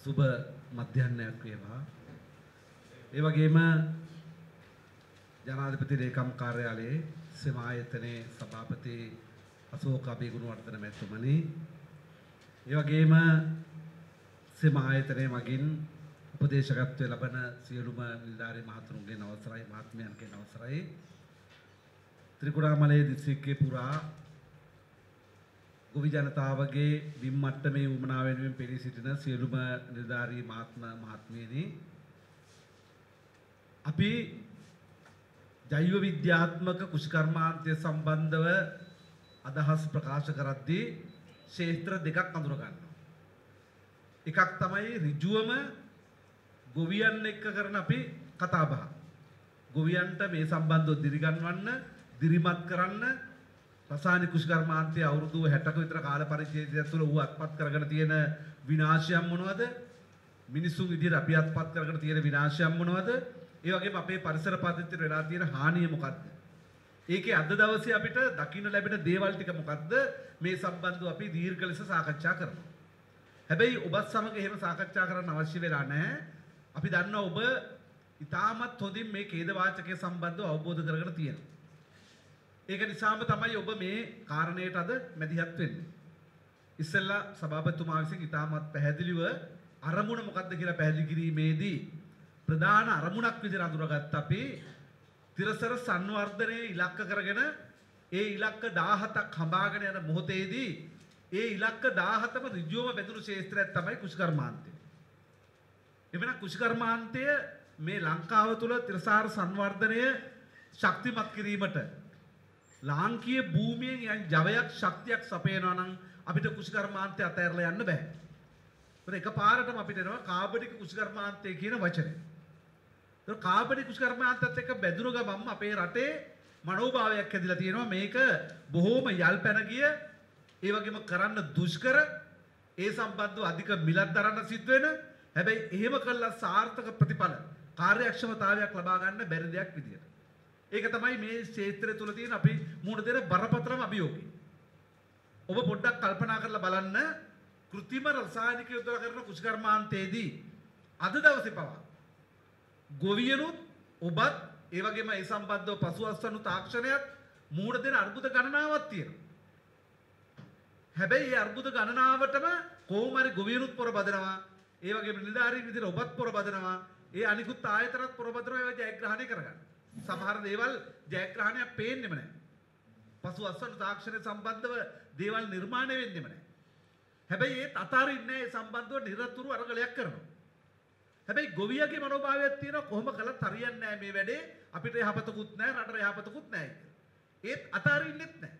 සුබ මධ්‍යහ්නයක් වේවා. ඒ වගේම ජනාධිපති ලේකම් කාර්යාලයේ සෙම ආයතනයේ සභාපති අශෝක අබේගුණවර්ධන මැතිතුමනි, ඒ වගේම සෙම ආයතනයේ මගින් උපදේශකත්වය ලබන සියලුම නිලධාරී මහතුරුන්ගේ අවසරයි, මහත්මයන්ගේ අවසරයි, ත්‍රිකුණාමලයේ දිස්ත්‍රික්කයේ පුරා ගොවි ජනතාවගේ බිම් මට්ටමේ උමනා වෙනුවෙන් පෙනී සිටින සියලුම නිලධාරී මහත්මියනි, අපි ජෛව විද්‍යාත්මක කෘෂිකර්මාන්තය සම්බන්ධව අදහස් ප්‍රකාශ කරද්දී ක්ෂේත්‍ර දෙකක් අඳුර ගන්නවා. එකක් තමයි ඍජුවම ගොවියන් එක්ක කරන අපි කතා බහ. ගොවියන්ට මේ සම්බන්ධව දිරිගන්වන්න, දිරිමත් කරන්න රසායනික කෘෂිකර්මාන්තයේ අවුරුදු 60ක විතර කාල පරිච්ඡේදය තුළ ඌ අත්පත් කරගෙන තියෙන විනාශයන් මොනවද? මිනිසුන් විදිහට අපි අත්පත් කරගෙන තියෙන විනාශයන් මොනවද? ඒ වගේම අපේ පරිසර පද්ධතියට වෙලා තියෙන හානිය මොකක්ද? ඒකේ අද දවසේ අපිට දකින්න ලැබෙන දේවල් ටික මොකක්ද? මේ සම්බන්ධව අපි දීර්ඝ ලෙස සාකච්ඡා කරනවා. හැබැයි ඔබත් සමග එහෙම සාකච්ඡා කරන්න අවශ්‍ය වෙලා නැහැ. අපි දන්නවා ඔබ ඉතාමත් හොඳින් මේ ඛේදවාචකයේ සම්බන්ධව අවබෝධ කරගෙන තියෙනවා. ඒක නිසාම තමයි ඔබ මේ කාරණයට අද මැදිහත් වෙන්නේ. ඉස්සෙල්ලා සභාපතිතුමා විසින් ඉතාමත් පැහැදිලිව අරමුණ මොකක්ද කියලා පැහැදිලි කිරීමේදී ප්‍රධාන අරමුණක් විදිහට අඳුරගත්ත අපි තිරසර සංවර්ධනයේ ඉලක්ක කරගෙන ඒ ඉලක්ක 17ක් හඹාගෙන යන මොහොතේදී ඒ ඉලක්ක 17ම ඍජුවම බෙදුණු ක්ෂේත්‍රයක් තමයි කෘෂිකර්මාන්තය. එවන කෘෂිකර්මාන්තය මේ ලංකාව තුළ තිරසාර සංවර්ධනය ශක්තිමත් කිරීමට ලාංකීය භූමියෙන් යම් ජවයක් ශක්තියක් සපයනවා නම් අපිට කෘෂිකර්මාන්තය අතහැරලා යන්න බෑ. ඒක එකපාරටම අපිට එනවා කාබනික කෘෂිකර්මාන්තය කියන වචනේ. ඒක කාබනික කෘෂිකර්මාන්තයත් එක්ක බැඳුණු ගමන්ම අපේ රටේ මනෝභාවයක් ඇදිලා තියෙනවා. මේක බොහෝම යල් පැන ගිය, ඒ වගේම කරන්න දුෂ්කර, ඒ සම්බන්ධව අධික මිලක් දරන්න සිද්ධ වෙන, හැබැයි එහෙම කළා සාර්ථක ප්‍රතිඵල කාර්යක්ෂමතාවයක් ලබා ගන්න බැරි දෙයක් විදියට. ඒක තමයි මේ ක්ෂේත්‍රය තුළ තියෙන අපි මුහුණ දෙන බරපතලම අභියෝගය. ඔබ පොඩ්ඩක් කල්පනා කරලා බලන්න, කෘත්‍රිම රසායනික යොදලා කරන කෘෂිකර්මාන්තයේදී අද දවසේ පවා ගොවියනුත් ඔබත් ඒ වගේම ඒ සම්බන්ධව පසුඅස්වනු තාක්ෂණයත් මුහුණ දෙන අර්බුද ගණනාවක් තියෙනවා. හැබැයි මේ අර්බුද ගණනාවටම කොහොම හරි ගොවියනුත් පොර බදනවා, ඒ වගේම නිලධාරීන් විදිහට ඔබත් පොර බදනවා, ඒ අනිකුත් ආයතනත් පොර බදනවා, ඒවා ජයග්‍රහණය කරගන්න. සමහර දේවල් ජයග්‍රහණයක් පේන්නෙම නැහැ. පසුඅස්වනු තාක්ෂණය සම්බන්ධව දේවල් නිර්මාණය වෙන්නෙම නැහැ. හැබැයි ඒත් අතාරින්නේ ඒ සම්බන්ධව නිරතුරු අරගලයක් කරනවා. හැබැයි ගොවියගේ මනෝභාවයක් තියෙනවා කොහොම කළත් හරියන්නේ නැහැ මේ වැඩේ, අපිට යහපතකුත් නැහැ, රටට යහපතකුත් නැහැ. ඒත් අතාරින්නෙත් නැහැ.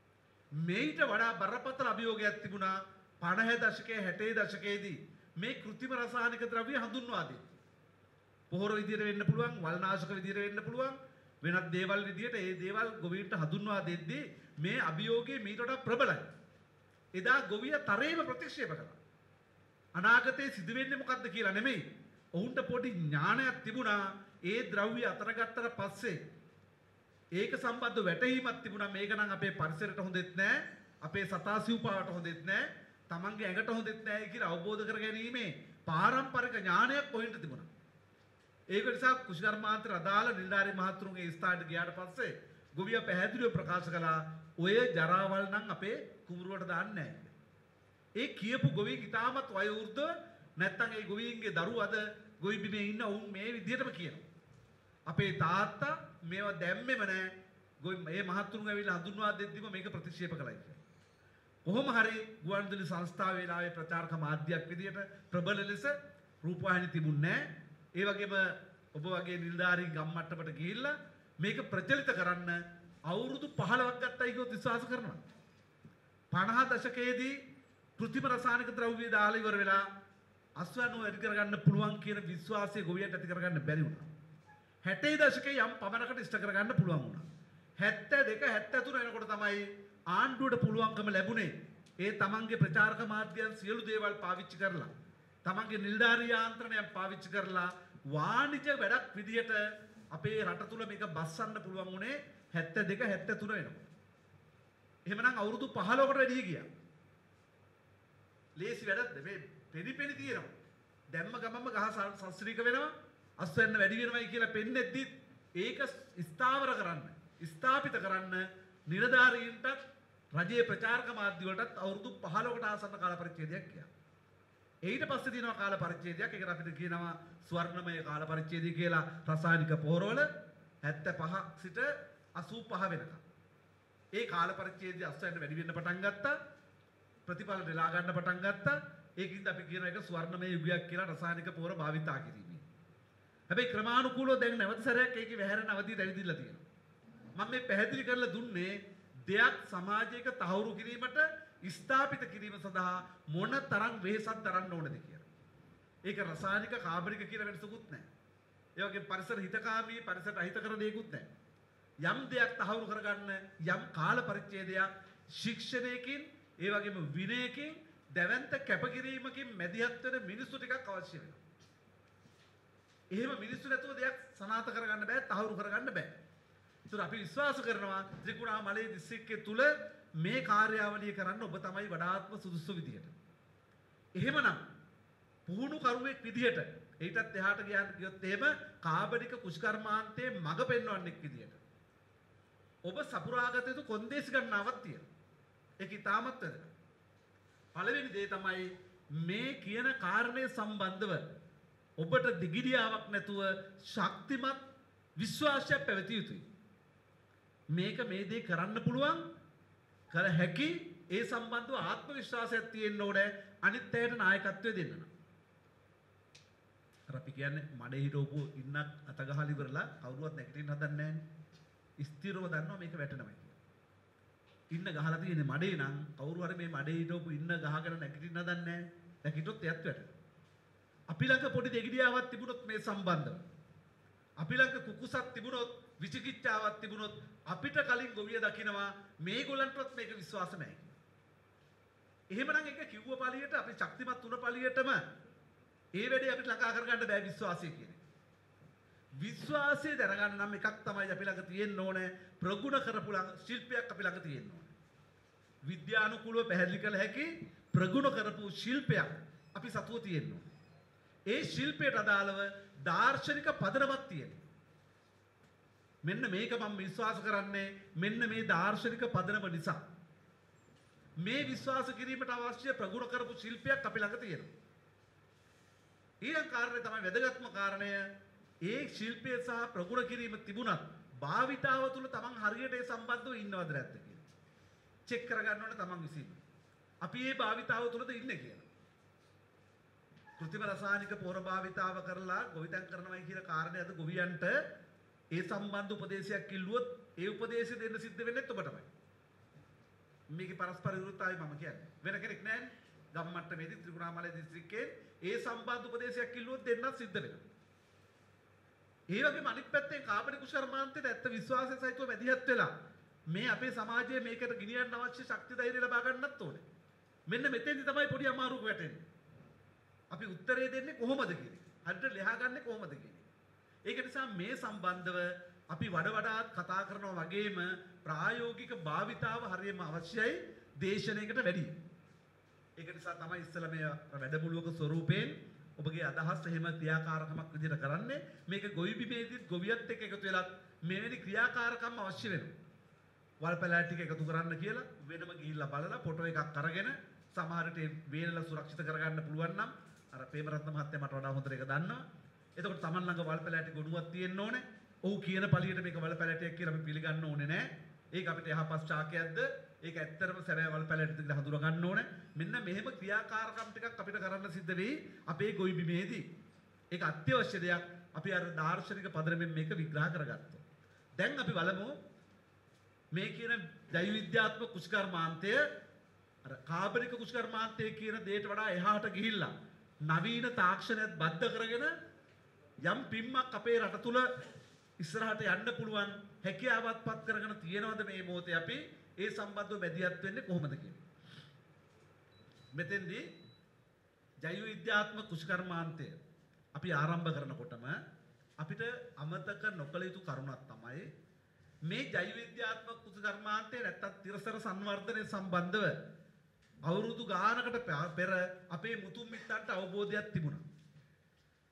මේිට වඩා බරපතල අභියෝගයක් තිබුණා 50 දශකයේ 60 දශකයේදී මේ කෘත්‍රිම රසායනික ද්‍රව්‍ය හඳුන්වා දෙන්න. පොහොර විදියට වෙන්න පුළුවන්, වල්නාශක විදියට වෙන්න පුළුවන්, වෙනත් දේවල් විදියට ඒ දේවල් ගොවීන්ට හඳුන්වා දෙද්දී මේ අභියෝගය මීට වඩා ප්‍රබලයි. එදා ගොවිය තරේම ප්‍රතික්ෂේප කළා. අනාගතයේ සිදු වෙන්නේ මොකද්ද කියලා නෙමෙයි. ඔවුන්ට පොඩි ඥානයක් තිබුණා. ඒ ද්‍රව්‍ය අතර ගත්තට පස්සේ ඒක සම්බන්ධ වැටහීමක් තිබුණා. මේක නම් අපේ පරිසරයට හොඳෙත් නැහැ, අපේ සතා සිව්පාවට හොඳෙත් නැහැ, තමන්ගේ ඇඟට හොඳෙත් නැහැ කියලා අවබෝධ කර ගැනීමේ පාරම්පරික ඥානයක් ඔයින්ට තිබුණා. ඒක නිසා කෘෂිකර්මාන්තයට අදාළ නිලධාරී මහතුරුන්ගේ ස්ථානට ගියාට පස්සේ ගොවියා පැහැදිලිව ප්‍රකාශ කළා ඔය ජරාවල් නම් අපේ කුඹුරුවට දාන්නේ නැහැ. ඒ කියපු ගොවීන් ඉතාමත් වයෝවෘද්ධ, නැත්තම් ඒ ගොවීන්ගේ දරුවෝ අද ගොවි බිමේ ඉන්න උන් මේ විදිහටම කියනවා. අපේ තාත්තා මේවා දැම්මෙම නැහැ. මේ මහතුරුන් ඇවිල්ලා හඳුන්වා දෙද්දිම මේක ප්‍රතික්ෂේප කළා කියලා. කොහොම හරි ගුවන්විදුලි සංස්ථාව වේලාවේ ප්‍රචාරක මාධ්‍යයක් විදිහට ප්‍රබල ලෙස රූපවාහිනී තිබුණේ නැහැ. ඒ වගේම ඔබ වගේ නිලධාරීන් ගම් මට්ටමට ගිහිල්ලා මේක ප්‍රචලිත කරන්න අවුරුදු 15ක් ගත්තයි කියොත් විශ්වාස කරනවා. 50 දශකයේදී කෘත්‍රිම රසායනික ද්‍රව්‍ය දාලා ඉවර වෙලා අස්වැන්නු වැඩි කරගන්න පුළුවන් කියන විශ්වාසය ගොවියන්ට ඇති කරගන්න බැරි වුණා. 60 දශකයේ යම් පමණකට ඉෂ්ට කරගන්න පුළුවන් වුණා. 72 73 වෙනකොට තමයි ආණ්ඩුවට පුළුවන්කම ලැබුණේ ඒ තමන්ගේ ප්‍රචාරක මාධ්‍යයන් සියලු දේවල් පාවිච්චි කරලා, තමන්ගේ නිලධාරී යාන්ත්‍රණයන් පාවිච්චි කරලා වාණිජ වැඩක් විදියට අපේ රට තුල මේක බස්සන්න පුළුවන් වුණේ 72 73 වෙනකොට. එහෙමනම් අවුරුදු 15කට වැඩි ගියා. ලේසි වැඩක්ද මේ පෙරි තියෙනවා. දැම්ම ගමම ගහ සස්ත්‍රීක වෙනවා අස්වැන්න වැඩි වෙනවයි කියලා පෙන්නෙද්දි ඒක ස්ථාවර කරන්න ස්ථාපිත කරන්න නිලධාරීන්ටත් රජයේ ප්‍රචාරක මාධ්‍ය වලටත් අවුරුදු 15කට ආසන්න කාල පරිච්ඡේදයක් කියනවා. ඊට පස්සේ තියෙනවා කාල පරිච්ඡේදයක්. ඒකට අපිට කියනවා ස්වර්ණමය කාල පරිච්ඡේදය කියලා රසායනික පොහොරවල 75 සිට 85 වෙනකම්. ඒ කාල පරිච්ඡේදය අස්වැන්න වැඩි වෙන්න පටන් ගත්තා. ප්‍රතිඵල නෙලා ගන්න පටන් ගත්තා. ඒකින්ද අපි කියන එක ස්වර්ණමය යුගයක් කියලා රසායනික පොහොර භාවිතා කිරීමේ. හැබැයි ක්‍රමානුකූලව දැන් නැවත සැරයක් ඒකේ වැහැරෙන අවධියට ඇවිදilla තියෙනවා. මම මේ පැහැදිලි කරලා දුන්නේ දෙයක් සමාජයක තහවුරු කිරීමට ස්ථාපිත කිරීම සඳහා මොන තරම් වෙහෙසක් දරන්න ඕනද කියලා. ඒක රසායනික කාබනික කියලා වෙනසකුත් නැහැ. ඒ වගේම පරිසර හිතකාමී පරිසරට අහිතකර දෙයක්කුත් නැහැ. යම් දෙයක් තහවුරු කරගන්න යම් කාල පරිච්ඡේදයක් ශික්ෂණයකින් ඒ වගේම විනයකින් දැවැන්ත කැපකිරීමකින් මැදිහත් වෙන මිනිස්සු ටිකක් අවශ්‍ය වෙනවා. එහෙම මිනිස්සු නැතුව දෙයක් සනාථ කරගන්න බෑ තහවුරු කරගන්න බෑ. ඒතර අපි විශ්වාස කරනවා ත්‍රිකුණාමලයේ දිස්ත්‍රික්කයේ තුල මේ කාර්යාවලිය කරන්න ඔබ තමයි වඩාත්ම සුදුසු විදියට. එහෙමනම් පුහුණු කරුවෙක් විදියට ඊටත් එහාට ගියොත් එහෙම කාබනික කුෂ්කර්මාන්තයේ මඟ පෙන්වන්නෙක් විදියට. ඔබ සපුරාගත යුතු කොන්දේසි ගණනාවක් තියෙනවා. ඒක ඉතාමත් වැදගත්. පළවෙනි දේ තමයි මේ කියන කාරණේ සම්බන්ධව ඔබට දිගිරියාවක් නැතුව ශක්තිමත් විශ්වාසයක් පැවතිය යුතුයි. මේක මේ දේ කරන්න පුළුවන් කර හැකි ඒ සම්බන්ධව ආත්ම විශ්වාසයක් තියෙන්න ඕනේ අනිත් අයට නායකත්වය දෙන්න. අර අපි කියන්නේ මඩේ හිටවපු ඉන්නක් අත ගහලා ඉවරලා කවුරුවත් නැගිටින්න හදන්නේ නැහැ. ස්ථිරව දන්නවා මේක වැටෙනවා කියලා. ඉන්න ගහලා තියෙන්නේ මඩේ නම් කවුරු හරි මේ මඩේ හිටවපු ඉන්න ගහගෙන නැගිටින්න හදන්නේ නැහැ. නැගිටොත් එයත් වැටෙනවා. අපි ළඟ පොඩි දෙගිඩියාවක් තිබුණොත් මේ සම්බන්ධව අපි ළඟ කුකුසක් තිබුණොත් විචිකිච්ඡාවක් තිබුණොත් අපිට කලින් ගොවිය දකිනවා මේගොල්ලන්ටවත් මේක විශ්වාස නැහැ. එහෙමනම් ඒක කිව්ව පළියට අපි ශක්තිමත් තුන පළියටම ඒ වැඩේ අපිට ළඟා කරගන්න බෑ විශ්වාසය කියන්නේ. විශ්වාසය දරගන්න නම් එකක් තමයි අපි ළඟ තියෙන්න ඕනේ ප්‍රගුණ කරපු ශිල්පයක් අපි ළඟ තියෙන්න ඕනේ. විද්‍යානුකූලව පැහැදිලි කළ හැකි ප්‍රගුණ කරපු ශිල්පයක් අපි සතුව තියෙන්න ඕනේ. ඒ ශිල්පයට අදාළව දාර්ශනික පදනමක් තියෙනවා. මෙන්න මේක මම විශ්වාස කරන්නේ මෙන්න මේ දාර්ශනික පදනම නිසා. මේ විශ්වාස කිරීමට අවශ්‍ය ප්‍රගුණ කරපු ශිල්පයක් අපි ළඟ තියෙනවා. ඊළඟ කාරණේ තමයි වැදගත්ම කාරණය ඒ ශිල්පය සහ ප්‍රගුණ කිරීම තිබුණත් භාවිතාව තුළ තමන් හරියට ඒ සම්බන්ධව ඉන්නවද නැද්ද කියලා. චෙක් කරගන්න ඕනේ තමන් විසින්. අපි මේ භාවිතාව තුළද ඉන්නේ කියලා. කෘත්‍රිම රසායනික පොහොර භාවිතාව කරලා ගොවිතැන් කරනවායි කියන කාරණේ අද ගොවියන්ට ඒ සම්බන්ධ උපදේශයක් කිල්ලුවොත් ඒ උපදේශය දෙන්න සිද්ධ වෙන්නේ ඔබටමයි. මේකේ පරස්පර විරුද්ධතාවය මම කියන්නේ. වෙන කෙනෙක් නැහැ. ගම් මට්ටමේදී ත්‍රිකුණාමලය දිස්ත්‍රික්කයේ ඒ සම්බන්ධ උපදේශයක් කිල්ලුවොත් දෙන්නත් සිද්ධ වෙනවා. ඒ වගේම අනිත් පැත්තේ කාබනික කුෂර්මාන්තයට ඇත්ත විශ්වාසය සහිතව මැදිහත් වෙලා මේ අපේ සමාජයේ මේකට ගෙනියන්න අවශ්‍ය ශක්ති ධෛර්ය ලබා ගන්නත් ඕනේ. මෙන්න මෙතෙන්දි තමයි පොඩි අමාරුවක් වැටෙන්නේ. අපි උත්තරේ දෙන්නේ කොහොමද කියන්නේ. හරියට ලියා ගන්නෙ කොහොමද කියන්නේ. ඒක නිසා මේ සම්බන්ධව අපි වඩාත් කතා කරනවා වගේම ප්‍රායෝගික භාවිතාව හරියම අවශ්‍යයි දේශනයකට වැඩි. ඒක නිසා තමයි ඉස්සෙල්ලා මේ වැඩමුළුවක ස්වරූපයෙන් ඔබගේ අදහස් එහෙම ක්‍රියාකාරකමක් විදිහට කරන්නේ. මේක ගොවි බිමේදීත් ගොවියත් එක්ක එකතු වෙලා මෙවැනි ක්‍රියාකාරකම් අවශ්‍ය වෙනවා. වල්පැලෑ ටික එකතු කරන්න කියලා වෙනම ගිහිල්ලා බලලා ෆොටෝ එකක් අරගෙන සමහර විට වේලලා සුරක්ෂිත කරගන්න පුළුවන් නම් අර ප්‍රේමරත්න මහත්තයා මට වඩා හොඳට ඒක දන්නවා. එතකොට Taman ළඟ වල්පැලෑටි ගොනුවක් තියෙන්න ඕනේ. ඔව් කියන පළියට මේක වල්පැලෑටියක් කියලා අපි පිළිගන්න ඕනේ නෑ. ඒක අපිට යහපත් ශාකයක්ද? ඒක ඇත්තටම සැබෑ වල්පැලෑටිද කියලා හඳුනා ගන්න ඕනේ. මෙන්න මෙහෙම ක්‍රියාකාරකම් ටිකක් අපිට කරන්න සිද්ධ වෙයි අපේ ගොවි බිමේදී. ඒක අත්‍යවශ්‍ය දෙයක්. අපි අර දාර්ශනික පදනමෙන් මේක විග්‍රහ කරගත්තා. දැන් අපි බලමු මේ කියන ජෛව විද්‍යාත්මක කුෂ්කර්මාන්තය අර කාබනික කුෂ්කර්මාන්තය කියන දෙයට වඩා එහාට ගිහිල්ලා නවීන තාක්ෂණයත් බද්ධ කරගෙන යම් පිම්මක් අපේ රට තුල ඉස්සරහට යන්න පුළුවන් හැකියාවක් පත් කරගෙන තියෙනවද මේ මොහොතේ අපි ඒ සම්බන්ධව මැදිහත් වෙන්නේ කොහොමද කියන්නේ. මෙතෙන්දී ජෛව විද්‍යාත්මක කුෂ්කර්මාන්තය අපි ආරම්භ කරනකොටම අපිට අමතක නොකළ යුතු කරුණක් තමයි මේ ජෛව විද්‍යාත්මක කුෂ්කර්මාන්තය නැත්තම් තිරසර සංවර්ධනය සම්බන්ධව අවුරුදු ගානකට පෙර අපේ මුතුන් මිත්තන්ට අවබෝධයක් තිබුණා.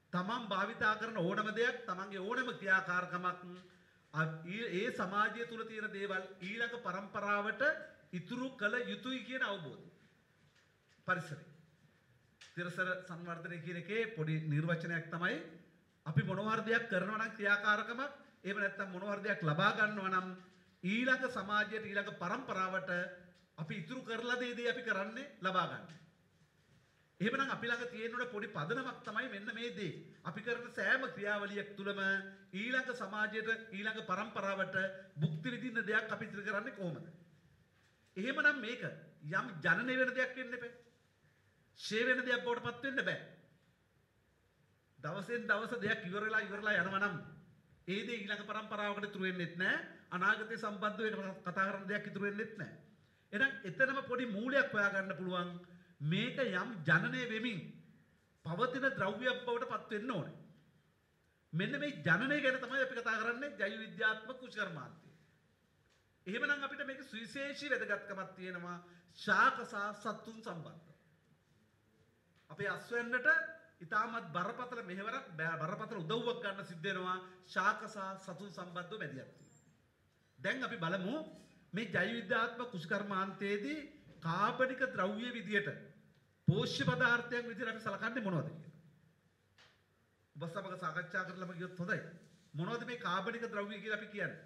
තමන් භාවිතා කරන ඕනම දෙයක් තමන්ගේ ඕනම ක්‍රියාකාරකමක් ඒ සමාජය තුල තියෙන දේවල් ඊළඟ પરම්පරාවට ඉතුරු කළ යුතුයි කියන අවබෝධය. පරිසරය. තිරසර සංවර්ධනය කියන එකේ පොඩි නිර්වචනයක් තමයි අපි මොනවා හරි දෙයක් කරනවා නම් ක්‍රියාකාරකමක් එහෙම නැත්නම් මොනවා හරි දෙයක් ලබා ගන්නවා නම් ඊළඟ සමාජයට ඊළඟ પરම්පරාවට අපි ඉතුරු කරලා දේ අපි කරන්නේ ලබා ගන්න. එහෙමනම් අපි ළඟ තියෙන පොඩි පදනමක් තමයි මෙන්න මේ දේ. අපි කරන සෑම ක්‍රියාවලියක් තුළම ඊළඟ සමාජයට ඊළඟ પરම්පරාවට භුක්ති විඳින්න දෙයක් අපි ඉතිරි කරන්නේ කොහොමද? එහෙමනම් මේක යම් ජනනය වෙන දෙයක් වෙන්න එපා. ෂේ වෙන දෙයක් බවට පත් වෙන්න බෑ. දවසෙන් දවස දෙයක් ඉවරලා යනවා නම් ඒ දේ ඊළඟ પરම්පරාවකට ඉතුරු වෙන්නෙත් නෑ. අනාගතය සම්බන්ධ වෙන කතා කරන දෙයක් ඉතුරු වෙන්නෙත් නෑ. එහෙනම් එතනම පොඩි මූලයක් හොයාගන්න පුළුවන්. මේක යම් ජනනය වෙමින් පවතින ද්‍රව්‍යයක් බවට පත් වෙන්න ඕනේ. මෙන්න මේ ජනනය ගැන තමයි අපි කතා කරන්නේ ජෛව විද්‍යාත්මක කෘෂිකර්මාන්තය. එහෙමනම් අපිට මේක සුවිශේෂී වැදගත්කමක් තියෙනවා ශාක සහ සතුන් සම්බන්ධව. අපේ අස්වැන්නට ඉතාමත් බරපතල මෙහෙවරක් බරපතල උදව්වක් ගන්න සිද්ධ වෙනවා ශාක සහ සතුන් සම්බන්ධව මැදිහත් වීම. දැන් අපි බලමු මේ ජෛව විද්‍යාත්මක කෘෂිකර්මාන්තයේදී කාබනික ද්‍රව්‍ය විදියට පෝෂ්‍ය පදාර්ථයක් විදියට අපි සලකන්නේ මොනවද කියලා. ඔබ සමග සාකච්ඡා කරලාම කියොත් හොඳයි. මොනවද මේ කාබනික ද්‍රව්‍ය කියලා අපි කියන්නේ?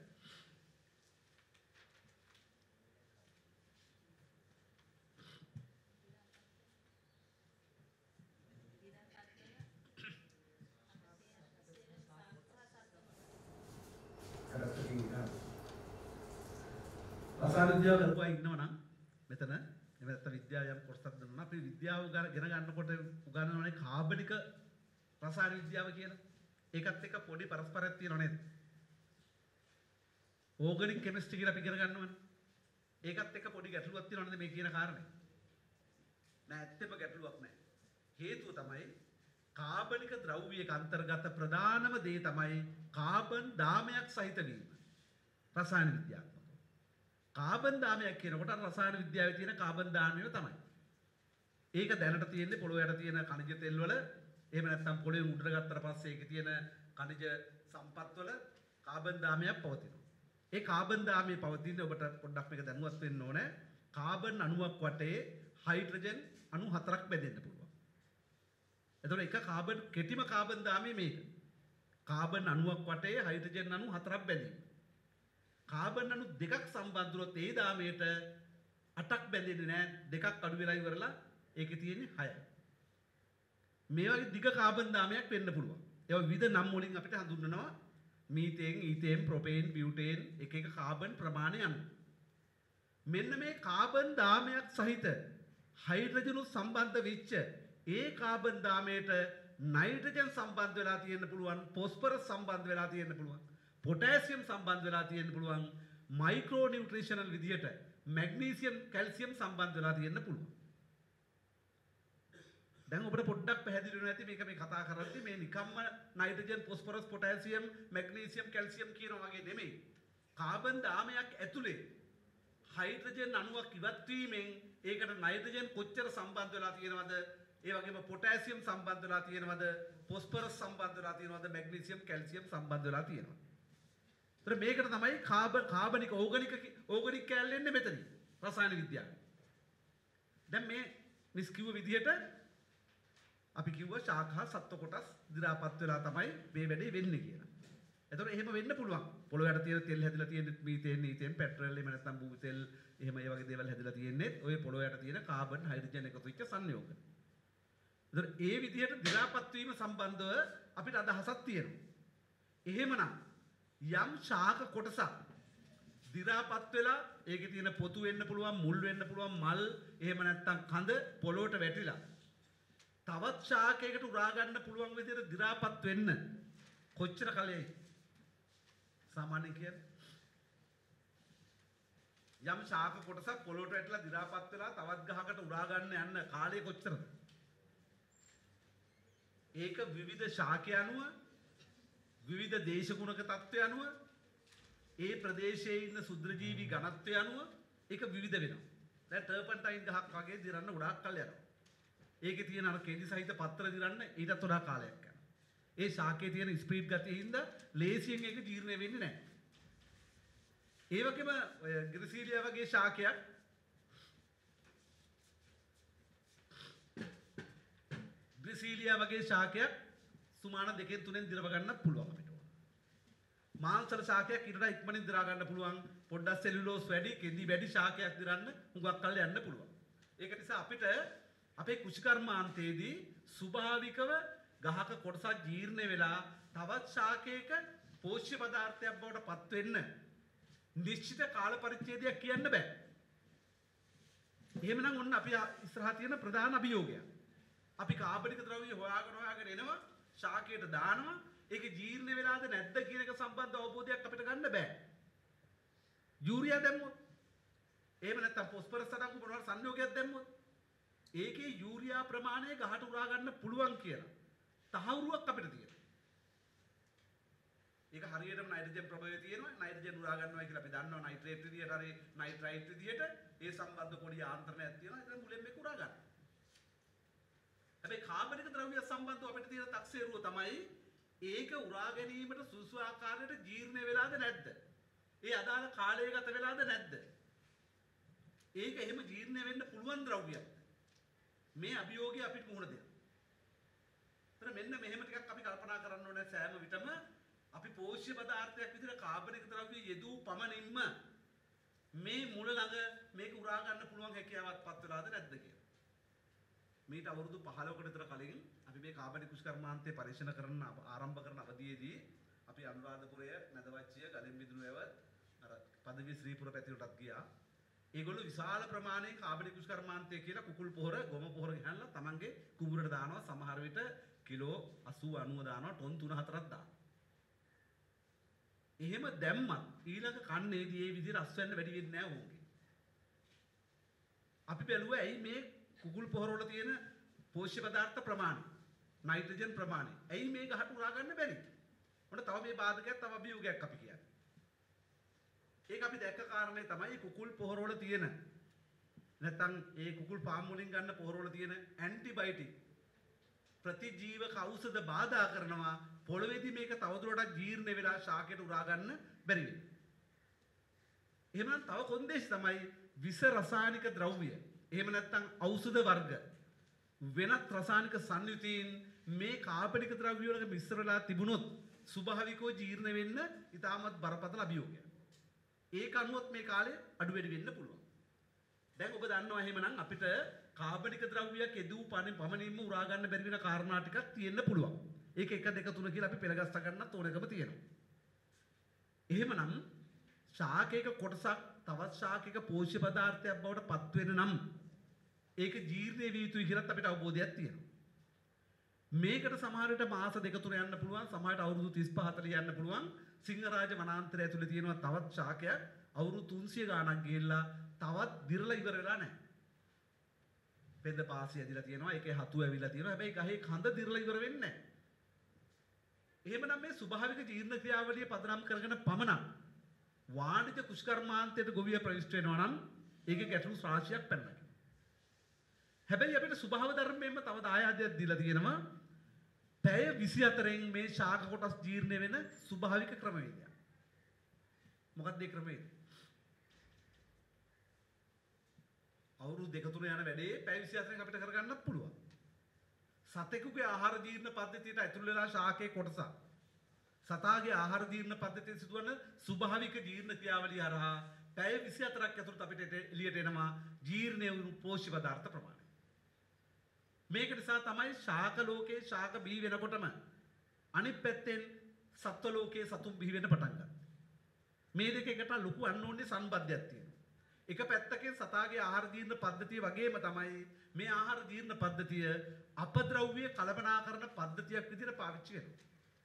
රසායන විද්‍යාව කරපුවා ඉන්නවා නම් මෙතන එහෙම නැත්නම් විද්‍යාව යම් කොටසක් දුන්නා අපි විද්‍යාව ඉගෙන ගන්නකොට උගන්වනවානේ කාබනික රසායන විද්‍යාව කියලා. ඒකත් එක්ක පොඩි පරස්පරයක් තියෙනව නේද? ඕගනික් කෙමිස්ට්‍රි කියලා අපි ඉගෙන ගන්නවානේ. ඒකත් එක්ක පොඩි ගැටලුවක් තියෙනව නේද මේ කියන කාරණේ? නෑ ඇත්තම ගැටලුවක් නෑ. හේතුව තමයි කාබනික ද්‍රව්‍යයක අන්තර්ගත ප්‍රධානම දේ තමයි කාබන් දාමයක් සහිත වීම. රසායන විද්‍යාව. කාබන් දාමයක් කියනකොට රසායන විද්‍යාවේ තියෙන කාබන් දාමය තමයි. ඒක දැනට තියෙන්නේ පොළොව යට තියෙන khනිජ තෙල් වල එහෙම නැත්නම් පොළොවේ උඩට ගත්තට පස්සේ ඒකේ තියෙන khනිජ සම්පත් වල කාබන් දාමයක් පවතිනවා. ඒ කාබන් දාමයේ පවතින ඔබට පොඩ්ඩක් මේක දැනුවත් වෙන්න ඕනේ. කාබන් අණුවක් වටේ හයිඩ්‍රජන් අණු 4ක් බෙදෙන්න පුළුවන්. එතකොට එක කාබන් කෙටිම කාබන් දාමයේ මේක. කාබන් අණුවක් වටේ හයිඩ්‍රජන් අණු 4ක් බැඳීම. කාබන් අණු දෙකක් සම්බන්ධ වුණොත් ඒ දාමයට 8ක් බැඳෙන්නේ නැහැ. දෙකක් අඩු වෙලා ඉවරලා ඒකේ තියෙන්නේ 6යි. මේ වගේ දිග කාබන් දාමයක් වෙන්න පුළුවන්. ඒවා විවිධ නම් වලින් අපිට හඳුන්වනවා. මීතේන්, ඊතේන්, ප්‍රොපේන්, බියුටේන් එක එක කාබන් ප්‍රමාණය අනුව. මෙන්න මේ කාබන් දාමයක් සහිත හයිඩ්‍රජන් සම්බන්ධ වෙච්ච ඒ කාබන් දාමයට නයිට්‍රජන් සම්බන්ධ වෙලා තියෙන්න පුළුවන්, ෆොස්ෆරස් සම්බන්ධ වෙලා තියෙන්න පුළුවන්. පොටෑසියම් සම්බන්ධ වෙලා තියෙන්න පුළුවන්, මයික්‍රෝ නියුට්‍රිෂනල් විදියට මැග්නීසියම් කැල්සියම් සම්බන්ධ වෙලා තියෙන්න පුළුවන්. දැන් ඔබට පොඩ්ඩක් පැහැදිලි වෙනවා ඇති මේක මේ කතා කරද්දී මේ නිකම්ම nitrogen phosphorus potassium magnesium calcium කියනවා වගේ නෙමෙයි. කාබන් දාමයක් ඇතුලේ හයිඩ්‍රජන් අණුවක් ඉවත් වීමෙන් ඒකට නයිට්‍රජන් කොච්චර සම්බන්ධ වෙලා තියෙනවද? ඒ වගේම පොටෑසියම් සම්බන්ධ වෙලා තියෙනවද? ෆොස්ෆරස් සම්බන්ධ වෙලා තියෙනවද? මැග්නීසියම් කැල්සියම් සම්බන්ධ වෙලා තියෙනවද? ඒතර මේකට තමයි කාබනික ඕගනික් කැලේ එන්නේ මෙතන. රසායන විද්‍යාව. දැන් මේ නිස්කියුව විදිහට අපි කිව්වා ශාඛා සත්ව කොටස් දි รา පත් වෙලා තමයි මේ වැඩේ වෙන්නේ කියලා. එතකොට එහෙම වෙන්න පුළුවන්. පොළොව යට තියෙන තෙල් හැදිලා තියෙන මීතේන්, ඊතේන්, පෙට්‍රල් එහෙම නැත්නම් බූ තෙල් එහෙම ඒ වගේ දේවල් හැදිලා තියෙන්නේ ඔය පොළොව යට තියෙන කාබන් හයිඩ්‍රජන් එකතු වෙච්ච සංයෝග. එතකොට ඒ විදිහට දි รา පත් වීම සම්බන්ධව අපිට අදහසක් තියෙනවා. එහෙමනම් යම් ශාක කොටසක් දි รา පත් වෙලා ඒකේ තියෙන පොතු වෙන්න පුළුවන්, මුල් වෙන්න පුළුවන්, මල් එහෙම නැත්නම් කඳ පොළොවට වැටිලා තවත් ශාකයකට උරා ගන්න පුළුවන් විදිහට දි รา පත් වෙන්න කොච්චර කාලෙයි සාමාන්‍යයෙන් කියන්නේ යම් ශාක කොටසක් පොළොවට වැටලා දි รา පත් වෙලා තවත් ගහකට උරා ගන්න යන කාලය කොච්චරද? ඒක විවිධ ශාකය අනුව විවිධ දේශගුණක තත්ත්වය අනුව ඒ ප්‍රදේශයේ ඉන්න සුද්‍රජීවි ඝනත්වය අනුව ඒක විවිධ වෙනවා. දැන් ටර්පන්ටයින් ගහක් වගේ දිරන්න ගොඩාක් කල් යනවා. ඒකේ තියෙන අර කෙඳි සහිත පත්‍ර දිරන්න ඊටත් වඩා කාලයක් යනවා. ඒ ශාකයේ තියෙන ස්පීඩ් ගතිය හින්දා ලේසියෙන් ඒක ජීර්ණය වෙන්නේ නැහැ. ඒ වගේම ග්‍රිසීලියා වගේ ශාකයක් සුමාන 2-3 දිරව ගන්නත් පුළුවන් අපිට. මාංශල ශාකයක් ඊටට ඉක්මනින් දිරා ගන්න පුළුවන්. පොඩ්ඩක් සෙලියුලෝස් වැඩි, කෙඳි වැඩි ශාකයක් දිරන්න හුඟක් කල් යන්න පුළුවන්. ඒක නිසා අපිට අපේ කුෂිකර්මාන්තයේදී ස්වභාවිකව ගහක කොටසක් ජීර්ණ වෙලා තවත් ශාකයක පෝෂ්‍ය පදාර්ථයක් බවට පත් වෙන්න නිශ්චිත කාල පරිච්ඡේදයක් කියන්න බෑ. එහෙමනම් ඔන්න අපි ඉස්සරහා තියෙන ප්‍රධාන අභියෝගය. අපි කාබනික ද්‍රව්‍ය හොයාගෙන එනවා, ශාකයට දානවා. ඒක ජීර්ණ වෙලාද නැද්ද කියන එක සම්බන්ධ අවබෝධයක් අපිට ගන්න බෑ. යූරියා දැම්මොත්, එහෙම නැත්නම් ෆොස්ෆරස් සටහන් මොනවාර සංයෝගයක් දැම්මොත්, ඒකේ යූරියා ප්‍රමාණය ගහට උරා ගන්න පුළුවන් කියලා තහවුරුවක් අපිට තියෙනවා. ඒක හරියටම නයිට්‍රජන් ප්‍රභවය තියෙනවා. නයිට්‍රජන් උරා ගන්නවා කියලා අපි දන්නවා. නයිට්‍රේට් විදියට හරි නයිට්‍රයිට් විදියට ඒ සම්බන්ධ පොඩි ආන්ත්‍රණයක් තියෙනවා. ඒක මුලින්ම මේක උරා ගන්න. හැබැයි කාබනික ද්‍රව්‍ය සම්බන්ධව අපිට තියෙන තක්සේරුව තමයි ඒක උරා ගැනීමට සුසු ආකාරයට ජීර්ණ වෙලාද නැද්ද? ඒ අදාළ කාලය ගත වෙලාද නැද්ද? ඒක එහෙම ජීර්ණ වෙන්න පුළුවන් ද්‍රව්‍යයක්. මේ අභියෝගය අපිට මුහුණ දෙන්න. ඒතර මෙන්න මෙහෙම ටිකක් අපි කල්පනා කරන්න ඕනේ සෑම විටම අපි පෝෂ්‍ය පදාර්ථයක් විදිහට කාබනික ද්‍රව්‍ය යෙදූ පමණින්ම මේ මුල ළඟ මේක උරා ගන්න පුළුවන් හැකියාවක් පත් වෙලාද නැද්ද කියලා. මේට අවුරුදු 15කට විතර කලින් අපි මේ කාබනික කුෂ්කර්මාන්තය පරීක්ෂණ කරන්න ආරම්භ කරන අවධියේදී අපි අනුරාධපුරය නැදවච්චිය ගලින් බිඳුන වැව අර පදවි ශ්‍රීපුර පැතිරටත් ගියා. ඒගොල්ලෝ විශාල ප්‍රමාණයේ කාබනික කුෂ්කර්මාන්තය කියලා කුකුල් පොහොර ගොම පොහොර ගහලා තමන්ගේ කුඹුරට දානවා. සමහර විට කිලෝ 80 90 දානවා, ටොන් 3-4ක් දානවා. එහෙම දැම්මත් ඊළඟ කන්නේදී මේ විදිහට අස්වැන්න වැඩි වෙන්නේ නැහැ වුන්ගේ. අපි බැලුවා ඇයි මේ කුකුල් පොහොර වල තියෙන පෝෂ්‍ය පදාර්ථ ප්‍රමාණය, නයිට්‍රජන් ප්‍රමාණය ඇයි මේ ගහට උරා ගන්න බැරි? ඔන්න තව මේ බාධකයක්, තව අභියෝගයක් අපි කියන්නේ. ඒක අපි දැක්ක කාරණේ තමයි කුකුල් පොහොර වල තියෙන නැත්නම් ඒ කුකුල් පාම් වලින් ගන්න පොහොර වල තියෙන ඇන්ටිබයොටික් ප්‍රතිජීවක ඖෂධ බාධා කරනවා. පොළවේදී මේක තවදුරටත් ජීර්ණ වෙලා ශාකයට උරා ගන්න බැරි වෙනවා. එහෙමනම් තව කොන්දේසි තමයි විස රසායනික ද්‍රව්‍ය. එහෙම නැත්නම් ඖෂධ වර්ග වෙනත් රසායනික සංයුතීන් මේ කාබනික ද්‍රව්‍ය වලක මිශ්‍ර වෙලා තිබුණොත් ස්වභාවිකව ජීර්ණ වෙන්න ඉතාමත් බරපතල අභියෝගයක්. ඒක අනුවත් මේ කාලේ අඩු වැඩි වෙන්න පුළුවන්. දැන් ඔබ දන්නවා එහෙමනම් අපිට කාබනික ද්‍රව්‍යයක් එදූ පමණින්ම උරා ගන්න බැරි වෙන කාරණා ටිකක් තියෙන්න පුළුවන්. ඒක 1 2 3 කියලා අපි පෙළගස්ස ගන්නත් ඕනකම තියෙනවා. එහෙමනම් ශාකයක කොටසක් තවත් ශාකයක පෝෂ්‍ය පදාර්ථයක් බවට පත් වෙන නම් ඒක ජීර්ණය විය යුතුයි කියලාත් අපිට අවබෝධයක් තියෙනවා. මේකට සමහර විට මාස 2-3 යන්න පුළුවන්, සමහරට අවුරුදු 35-40 යන්න පුළුවන්. සිංහරාජ වනාන්තරය ඇතුලේ තියෙනවා තවත් ශාකයක් අවුරුදු 300 ගාණක් ගිහිල්ලා තවත් දිරලා ඉවර වෙලා නැහැ. පෙද පාසි ඇදිලා තියෙනවා, ඒකේ හතු ඇවිල්ලා තියෙනවා. හැබැයි ගහේ කඳ දිරලා ඉවර වෙන්නේ නැහැ. එහෙමනම් මේ ස්වභාවික ජීර්ණ ක්‍රියාවලිය පදනම් කරගෙන පමණක් වාණිජ කුෂ්කර්මාන්තයට ගොවිය ප්‍රවිෂ්ඨ වෙනවා නම් ඒකේ ගැටලු රාශියක් පැනනවා. හැබැයි අපිට ස්වභාව ධර්මයෙන්ම තව දායාදයක් දීලා තියෙනවා. පැය 24න් මේ ශාක කොටස් ජීර්ණ වෙන ස්වභාවික ක්‍රමවේදයක්. මොකක්ද ඒ ක්‍රමවේදය? අවුරුදු 2-3 යන වැඩේ පැය 24න් අපිට කරගන්නත් පුළුවන්. සතෙකුගේ ආහාර ජීර්ණ පද්ධතියට ඇතුළු වෙලා ශාකයේ කොටසක් සතාගේ ආහාර ජීර්ණ පද්ධතියේ සිදුවන ස්වභාවික ජීර්ණ ක්‍රියාවලිය හරහා පැය 24ක් ඇතුළත අපිට එළියට එනවා ජීර්ණය වුණු පෝෂ්‍ය පදාර්ථ ප්‍රමාණය. මේක නිසා තමයි ශාක ලෝකයේ ශාක බිහි වෙනකොටම අනිත් පැත්තෙන් සත්ව ලෝකයේ සතුන් බිහි වෙන්න පටන් ගන්නවා. මේ දෙක එකට ලොකු අන්‍යෝන්‍ය සම්බන්ධයක් තියෙනවා. එක පැත්තකින් සතාගේ ආහාර ජීර්ණ පද්ධතිය වගේම තමයි මේ ආහාර ජීර්ණ පද්ධතිය අපද්‍රව්‍ය කලබනාකරන පද්ධතියක් විදිහට පාවිච්චි වෙනවා.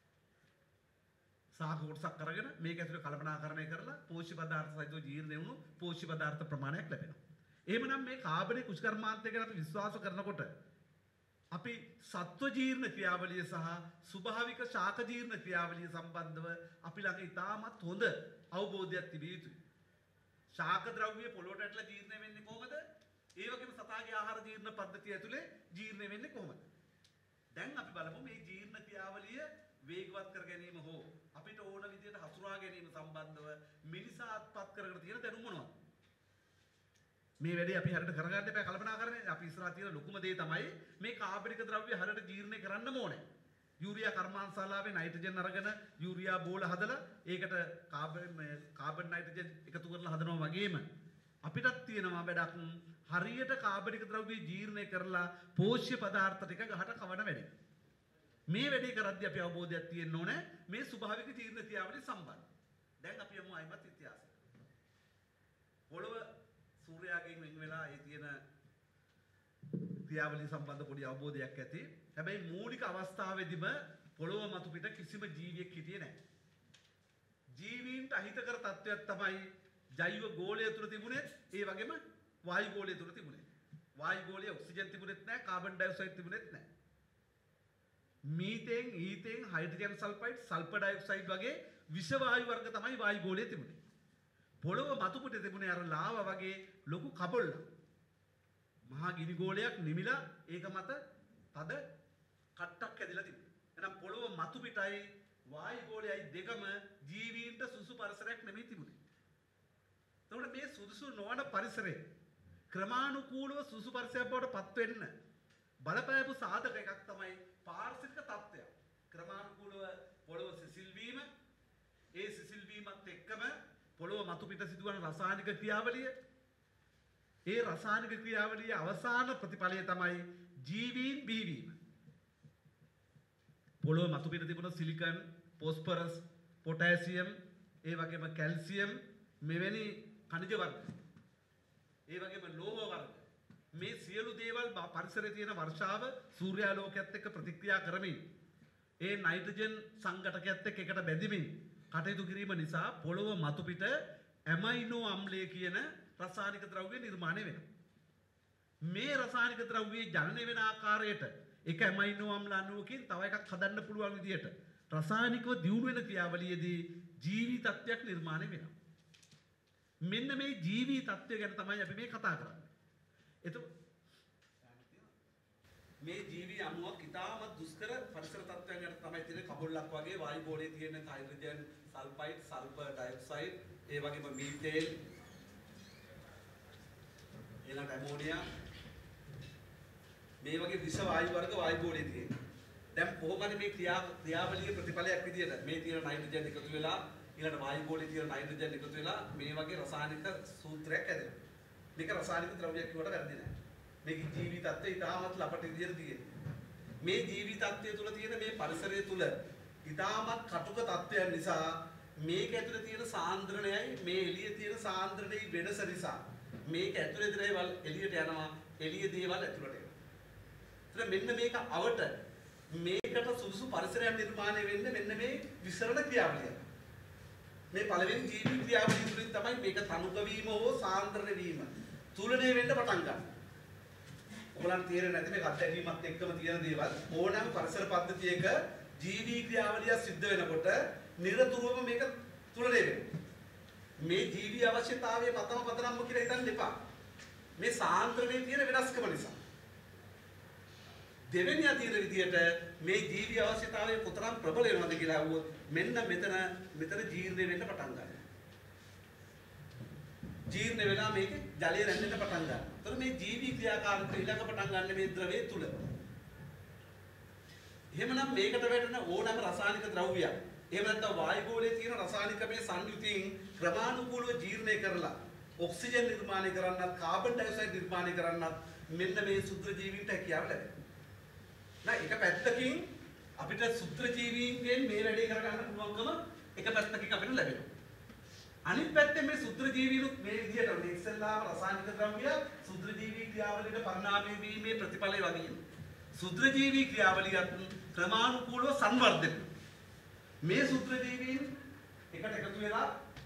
ශාක කොටසක් අරගෙන මේක ඇතුලේ කලබනාකරණය කරලා පෝෂ්‍ය පදාර්ථ සහිතව ජීර්ණ වුණු පෝෂ්‍ය පදාර්ථ ප්‍රමාණයක් ලැබෙනවා. එහෙමනම් මේ කාබනික කුෂ්කර්මාන්තය ගැන අපි විශ්වාස කරනකොට අපි සත්ව ජීර්ණ ක්‍රියාවලිය සහ ස්වභාවික ශාක ජීර්ණ ක්‍රියාවලිය සම්බන්ධව අපි ළඟ ඉතාමත් හොඳ අවබෝධයක් තිබිය යුතුයි. ශාක ද්‍රව්‍ය පොළොවට ඇටලා ජීර්ණ වෙන්නේ කොහොමද? ඒ වගේම සතාගේ ආහාර ජීර්ණ පද්ධතිය ඇතුලේ ජීර්ණ වෙන්නේ කොහොමද? දැන් අපි බලමු මේ ජීර්ණ ක්‍රියාවලිය වේගවත් කර ගැනීම හෝ අපිට ඕන විදිහට හසුරා ගැනීම සම්බන්ධව මිනිසා අත්පත් කරගෙන තියෙන දැනුම මොනවද? මේ වැඩේ අපි හරියට කරගන්න එපා කල්පනා කරන්නේ. අපි ඉස්සරහා තියෙන ලොකුම දේ තමයි මේ කාබනික ද්‍රව්‍ය හරියට ජීර්ණය කරන්න ඕනේ. යූරියා කර්මාන්තශාලාවේ නයිට්‍රජන් අරගෙන යූරියා බෝල හදලා ඒකට කාබන් නයිට්‍රජන් එකතු කරලා හදනවා වගේම අපිටත් තියෙනවා වැඩක් හරියට කාබනික ද්‍රව්‍ය ජීර්ණය කරලා පෝෂ්‍ය පදාර්ථ ටික ගහට කවන වැඩේ. මේ වැඩේ කරද්දී අපි අවබෝධයක් තියෙන්න ඕනේ මේ ස්වභාවික ජීර්ණ ක්‍රියාවලිය සම්බන්ධ. දැන් අපි යමු අයිමත් ඉතිහාසයට. පොළව සූර්යාගෙන් වෙන් වෙලා ඒ තියෙන ක්‍රියාවලිය සම්බන්ධ පොඩි අවබෝධයක් ඇති. හැබැයි මූලික අවස්ථාවේදීම පොළොව මතු පිට කිසිම ජීවියෙක් හිටියේ නැහැ. ජීවීන්ට අහිතකර තත්ත්වයක් තමයි ජෛව ගෝලය තුල තිබුණේ, ඒ වගේම වායු ගෝලය තුල තිබුණේ. වායු ගෝලයේ ඔක්සිජන් තිබුණෙත් නැහැ, කාබන් ඩයොක්සයිඩ් තිබුණෙත් නැහැ. Methane, ethane, hydrogen sulphide, sulphur dioxide වගේ විෂ වායු වර්ග තමයි වායු ගෝලයේ තිබුණේ. පොළොව මතු පිට තිබුණේ අර ලාවා වගේ ලොකු කබොල්ලක්. මහා ගිනි ගෝලයක් නිමිලා ඒක මත තද කට්ටක් ඇදලා තිබුණා. එහෙනම් පොළොව මතු පිටයි වායු ගෝලයයි දෙකම ජීවීන්ට සුසු පරිසරයක් නෙමෙයි තිබුණේ. එතකොට මේ සුදුසු නොවන පරිසරය ක්‍රමානුකූලව සුසු පරිසරයක් බවට පත් වෙන්න බලපෑපු සාධක එකක් තමයි පාරිසරික තත්ත්වය. ක්‍රමානුකූලව පොළොව සිසිල් වීම, ඒ සිසිල් වීමත් එක්කම පොළොව මතු පිට සිදුවන රසායනික ක්‍රියාවලිය, ඒ රසායනික ක්‍රියාවලියේ අවසාන ප්‍රතිඵලය තමයි ජීවීන් බිහිවීම. පොළොව මතු පිට තිබුණ සිලිකන්, ෆොස්ෆරස්, පොටෑසියම්, ඒ වගේම කැල්සියම් මෙවැනි ඛනිජ වර්ග, ඒ වගේම ලෝහ වර්ග, මේ සියලු දේවල් පරිසරයේ තියෙන වර්ෂාව සූර්යාලෝකයත් එක්ක ප්‍රතික්‍රියා කරමින් ඒ නයිට්‍රජන් සංඝටකයත් එක්ක එකට බැඳෙමින් කටයුතු කිරීම නිසා පොළොව මතු පිට ඇමයිනෝ අම්ලය කියන රසායනික ද්‍රව්‍ය නිර්මාණය වෙනවා. මේ රසායනික ද්‍රව්‍යයේ ජනනය වෙන ආකාරයට එක ඇමයිනෝ අම්ල අණුවකින් තව එකක් හදන්න පුළුවන් විදිහට රසායනිකව දියුණු වෙන ක්‍රියාවලියේදී ජීවී තත්ත්වයක් නිර්මාණය වෙනවා. මෙන්න මේ ජීවී තත්ත්වය ගැන තමයි අපි මේ කතා කරන්නේ. එතකොට මේ ජීවී අණුවක් ඉතාමත් දුෂ්කර පරිසර තත්ත්වයන් යට තමයි තියෙන කබොල්ලක් වගේ වායු ගෝලයේ තියෙන හයිඩ්‍රජන් සල්ෆයිඩ්, සල්ෆර් ඩයොක්සයිඩ්, ඒ වගේම මීතේන්, ඊළඟට ඇමෝනියා මේ වගේ විෂ වායු වර්ග වායු ගෝලයේ තියෙනවා. දැන් කොහොමද මේ ක්‍රියාවලියේ ප්‍රතිඵලයක් විදියට මේ තියෙන නයිට්‍රජන් එකතු වෙලා ඊළඟට වායු ගෝලයේ තියෙන නයිට්‍රජන් එකතු වෙලා මේ වගේ රසායනික සූත්‍රයක් හැදෙනවා. මේක රසායනික ද්‍රව්‍යයක් කියවට වැරදි නෑ. මේක ජීවී තත්ත්වය ඉතාමත් ලපට විදියට තියෙනවා. මේ ජීවී තත්ත්වය තුල තියෙන මේ පරිසරය තුල ඉතාමත් කටුක තත්ත්වයන් නිසා මේක ඇතුලේ තියෙන සාන්ද්‍රණයයි මේ එළියේ තියෙන සාන්ද්‍රණයේ වෙනස නිසා මේක ඇතුලේ දේවල් එළියට යනවා, එළියේ දේවල් ඇතුලට එනවා. ඒතර මෙන්න මේක අවට මේකට සුදුසු පරිසරයක් නිර්මාණය වෙන්නේ මෙන්න මේ විසරණ ක්‍රියාවලිය. මේ පළවෙනි ජීවී ක්‍රියාවලිය තුලින් තමයි මේක තනුක වීම හෝ සාන්ද්‍රණ වීම තුලණය වෙන්න පටන් ගන්න. ඔයගලන් තේරෙන්නේ නැති මේ අත්දැකීමත් එක්කම තියෙන දේවල් ඕනෑම පරිසර පද්ධතියක ජීවී ක්‍රියාවලිය සිද්ධ වෙනකොට නිරතුරුවම මේක තුලණය වෙනවා. මේ ජීවී අවශ්‍යතාවයේ පදනම්ම කියලා හිතන්න එපා. මේ සාන්ද්‍රණයේ තියෙන වෙනස්කම නිසා. දෙවෙනි අදින විදියට මේ ජීවී අවශ්‍යතාවය කොතරම් ප්‍රබල වෙනවද කියලා අහුවොත් මෙන්න මෙතන ජීර්ණය වෙන්න පටන් ගන්නවා. ජීර්ණ වෙලා මේක ජලය රැඳෙන්න පටන් ගන්නවා. එතකොට මේ ජීවී ක්‍රියාකාරීත්වය ඊළඟ පටන් ගන්න මේ ද්‍රවයේ තුල. එහෙමනම් මේකට වැටෙන ඕනෑම රසායනික ද්‍රව්‍යයක් එහෙම නැත්නම් වායු ගෝලයේ තියෙන රසායනික මේ සංයුතියින් ක්‍රමානුකූලව ජීර්ණය කරලා ඔක්සිජන් නිර්මාණය කරන්නත් කාබන් ඩයොක්සයිඩ් නිර්මාණය කරන්නත් මෙන්න මේ සුද්ධ ජීවීන්ට හැකියාව ලැබෙනවා. එක පැත්තකින් අපිට සුත්‍ර ජීවීන්ගෙන් මේ වැඩේ කරගන්න පුළුවන්කම එක පැත්තකින් අපිට ලැබෙනවා. අනිත් පැත්තෙන් මේ සුත්‍ර ජීවීනුත් මේ විදිහට මේ ඉස්සෙල්ලාම රසායනික ද්‍රව්‍ය සුත්‍ර ජීවී ක්‍රියාවලියට පරිණාමය වීමේ ප්‍රතිඵලය වගේම සුත්‍ර ජීවී ක්‍රියාවලියත් ක්‍රමානුකූලව සංවර්ධනය. මේ සුත්‍ර ජීවීන් එකට එකතු වෙලා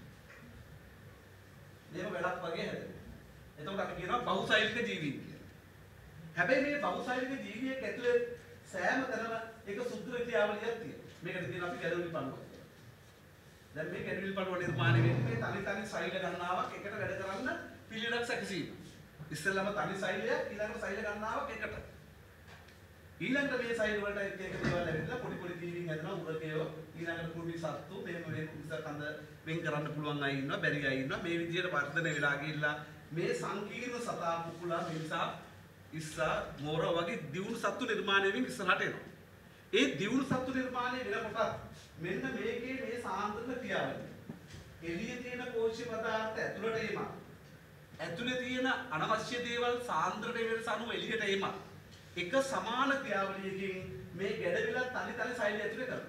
මේව වැඩක් වගේ හැදෙනවා. එතකොට අපි කියනවා බහුසෛලික ජීවීන් කියලා. හැබැයි මේ බහුසෛලික ජීවියෙක් ඇතුලේ සෑම තැනම එක සුත්‍ර ක්‍රියාවලියක් තියෙනවා. මේකට කියනවා අපි ගැලවිලි පණුව. දැන් මේ ගැලවිලි පණුව නිර්මාණය වෙන්නේ තනි සෛල ගණනාවක් එකට වැඩ කරන්න පිළිවෙලක් සැකසීම. ඉස්සෙල්ලාම තනි සෛලයක් ඊළඟට සෛල ගණනාවක් එකට. ඊළඟට මේ සයිඩ් වලට එක එක දේවල් ඇවිල්ලා පොඩි පොඩි ජීවීන් හැදෙනවා උරගයෝ ඊළඟට කුරුමි සත්තු මේ කුරුස කඳ වෙන් කරන්න පුළුවන් අය ඉන්නවා බැරි අය ඉන්නවා මේ විදිහට වර්ධනය වෙලා ගිහිල්ලා මේ සංකීර්ණ සතා කුකුලා මිනිසා ඉස්සා මෝර වගේ දියුණු සත්තු නිර්මාණය වෙමින් ඉස්සරහට එනවා. ඒ දියුණු සත්තු නිර්මාණය වෙනකොට මෙන්න මේකේ මේ සාන්ද්‍රණ ක්‍රියාවලිය. එළියේ තියෙන පෝෂ්‍ය පදාර්ථ ඇතුළට එීම. ඇතුළේ තියෙන අනවශ්‍ය දේවල් සාන්ද්‍රණය වෙනස අනුව එළියට එීම. එක සමාන ක්‍රියාවලියකින් මේ ගැඩවිලා තනි සෛලය ඇතුලේ කරනවා.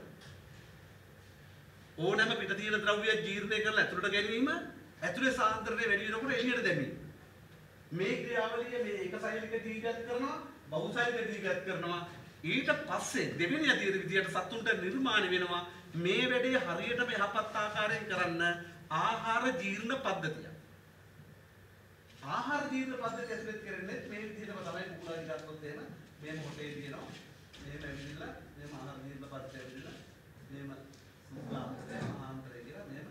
ඕනෑම පිට තියෙන ද්‍රව්‍ය ජීර්ණය කරලා ඇතුලට ගැනීම, ඇතුලේ සාන්ද්‍රණය වැඩි වෙනකොට එළියට දැමීම. මේ ක්‍රියාවලිය මේ එක සෛලික දීගත කරනවා, බහුසෛලික දීගත කරනවා. ඊට පස්සේ දෙවෙනි අධීර විදියට සතුන්ට නිර්මාණය වෙනවා මේ වැඩේ හරියටම යහපත් ආකාරයෙන් කරන්න ආහාර ජීර්ණ පද්ධතිය. ආහාර ජීර්ණ පද්ධතිය ඇතුළත් කරන්නේ මේ විදිහටම තමයි කුකුලා දිගත්තොත් එහෙම මේ මොහොතේ තියෙනවා මේම ඇවිල්ලා මේම ආහාර ජීර්ණ පද්ධතිය ඇවිල්ලා මේම සුඛාන්තරය ආහන්තරය කියලා මේම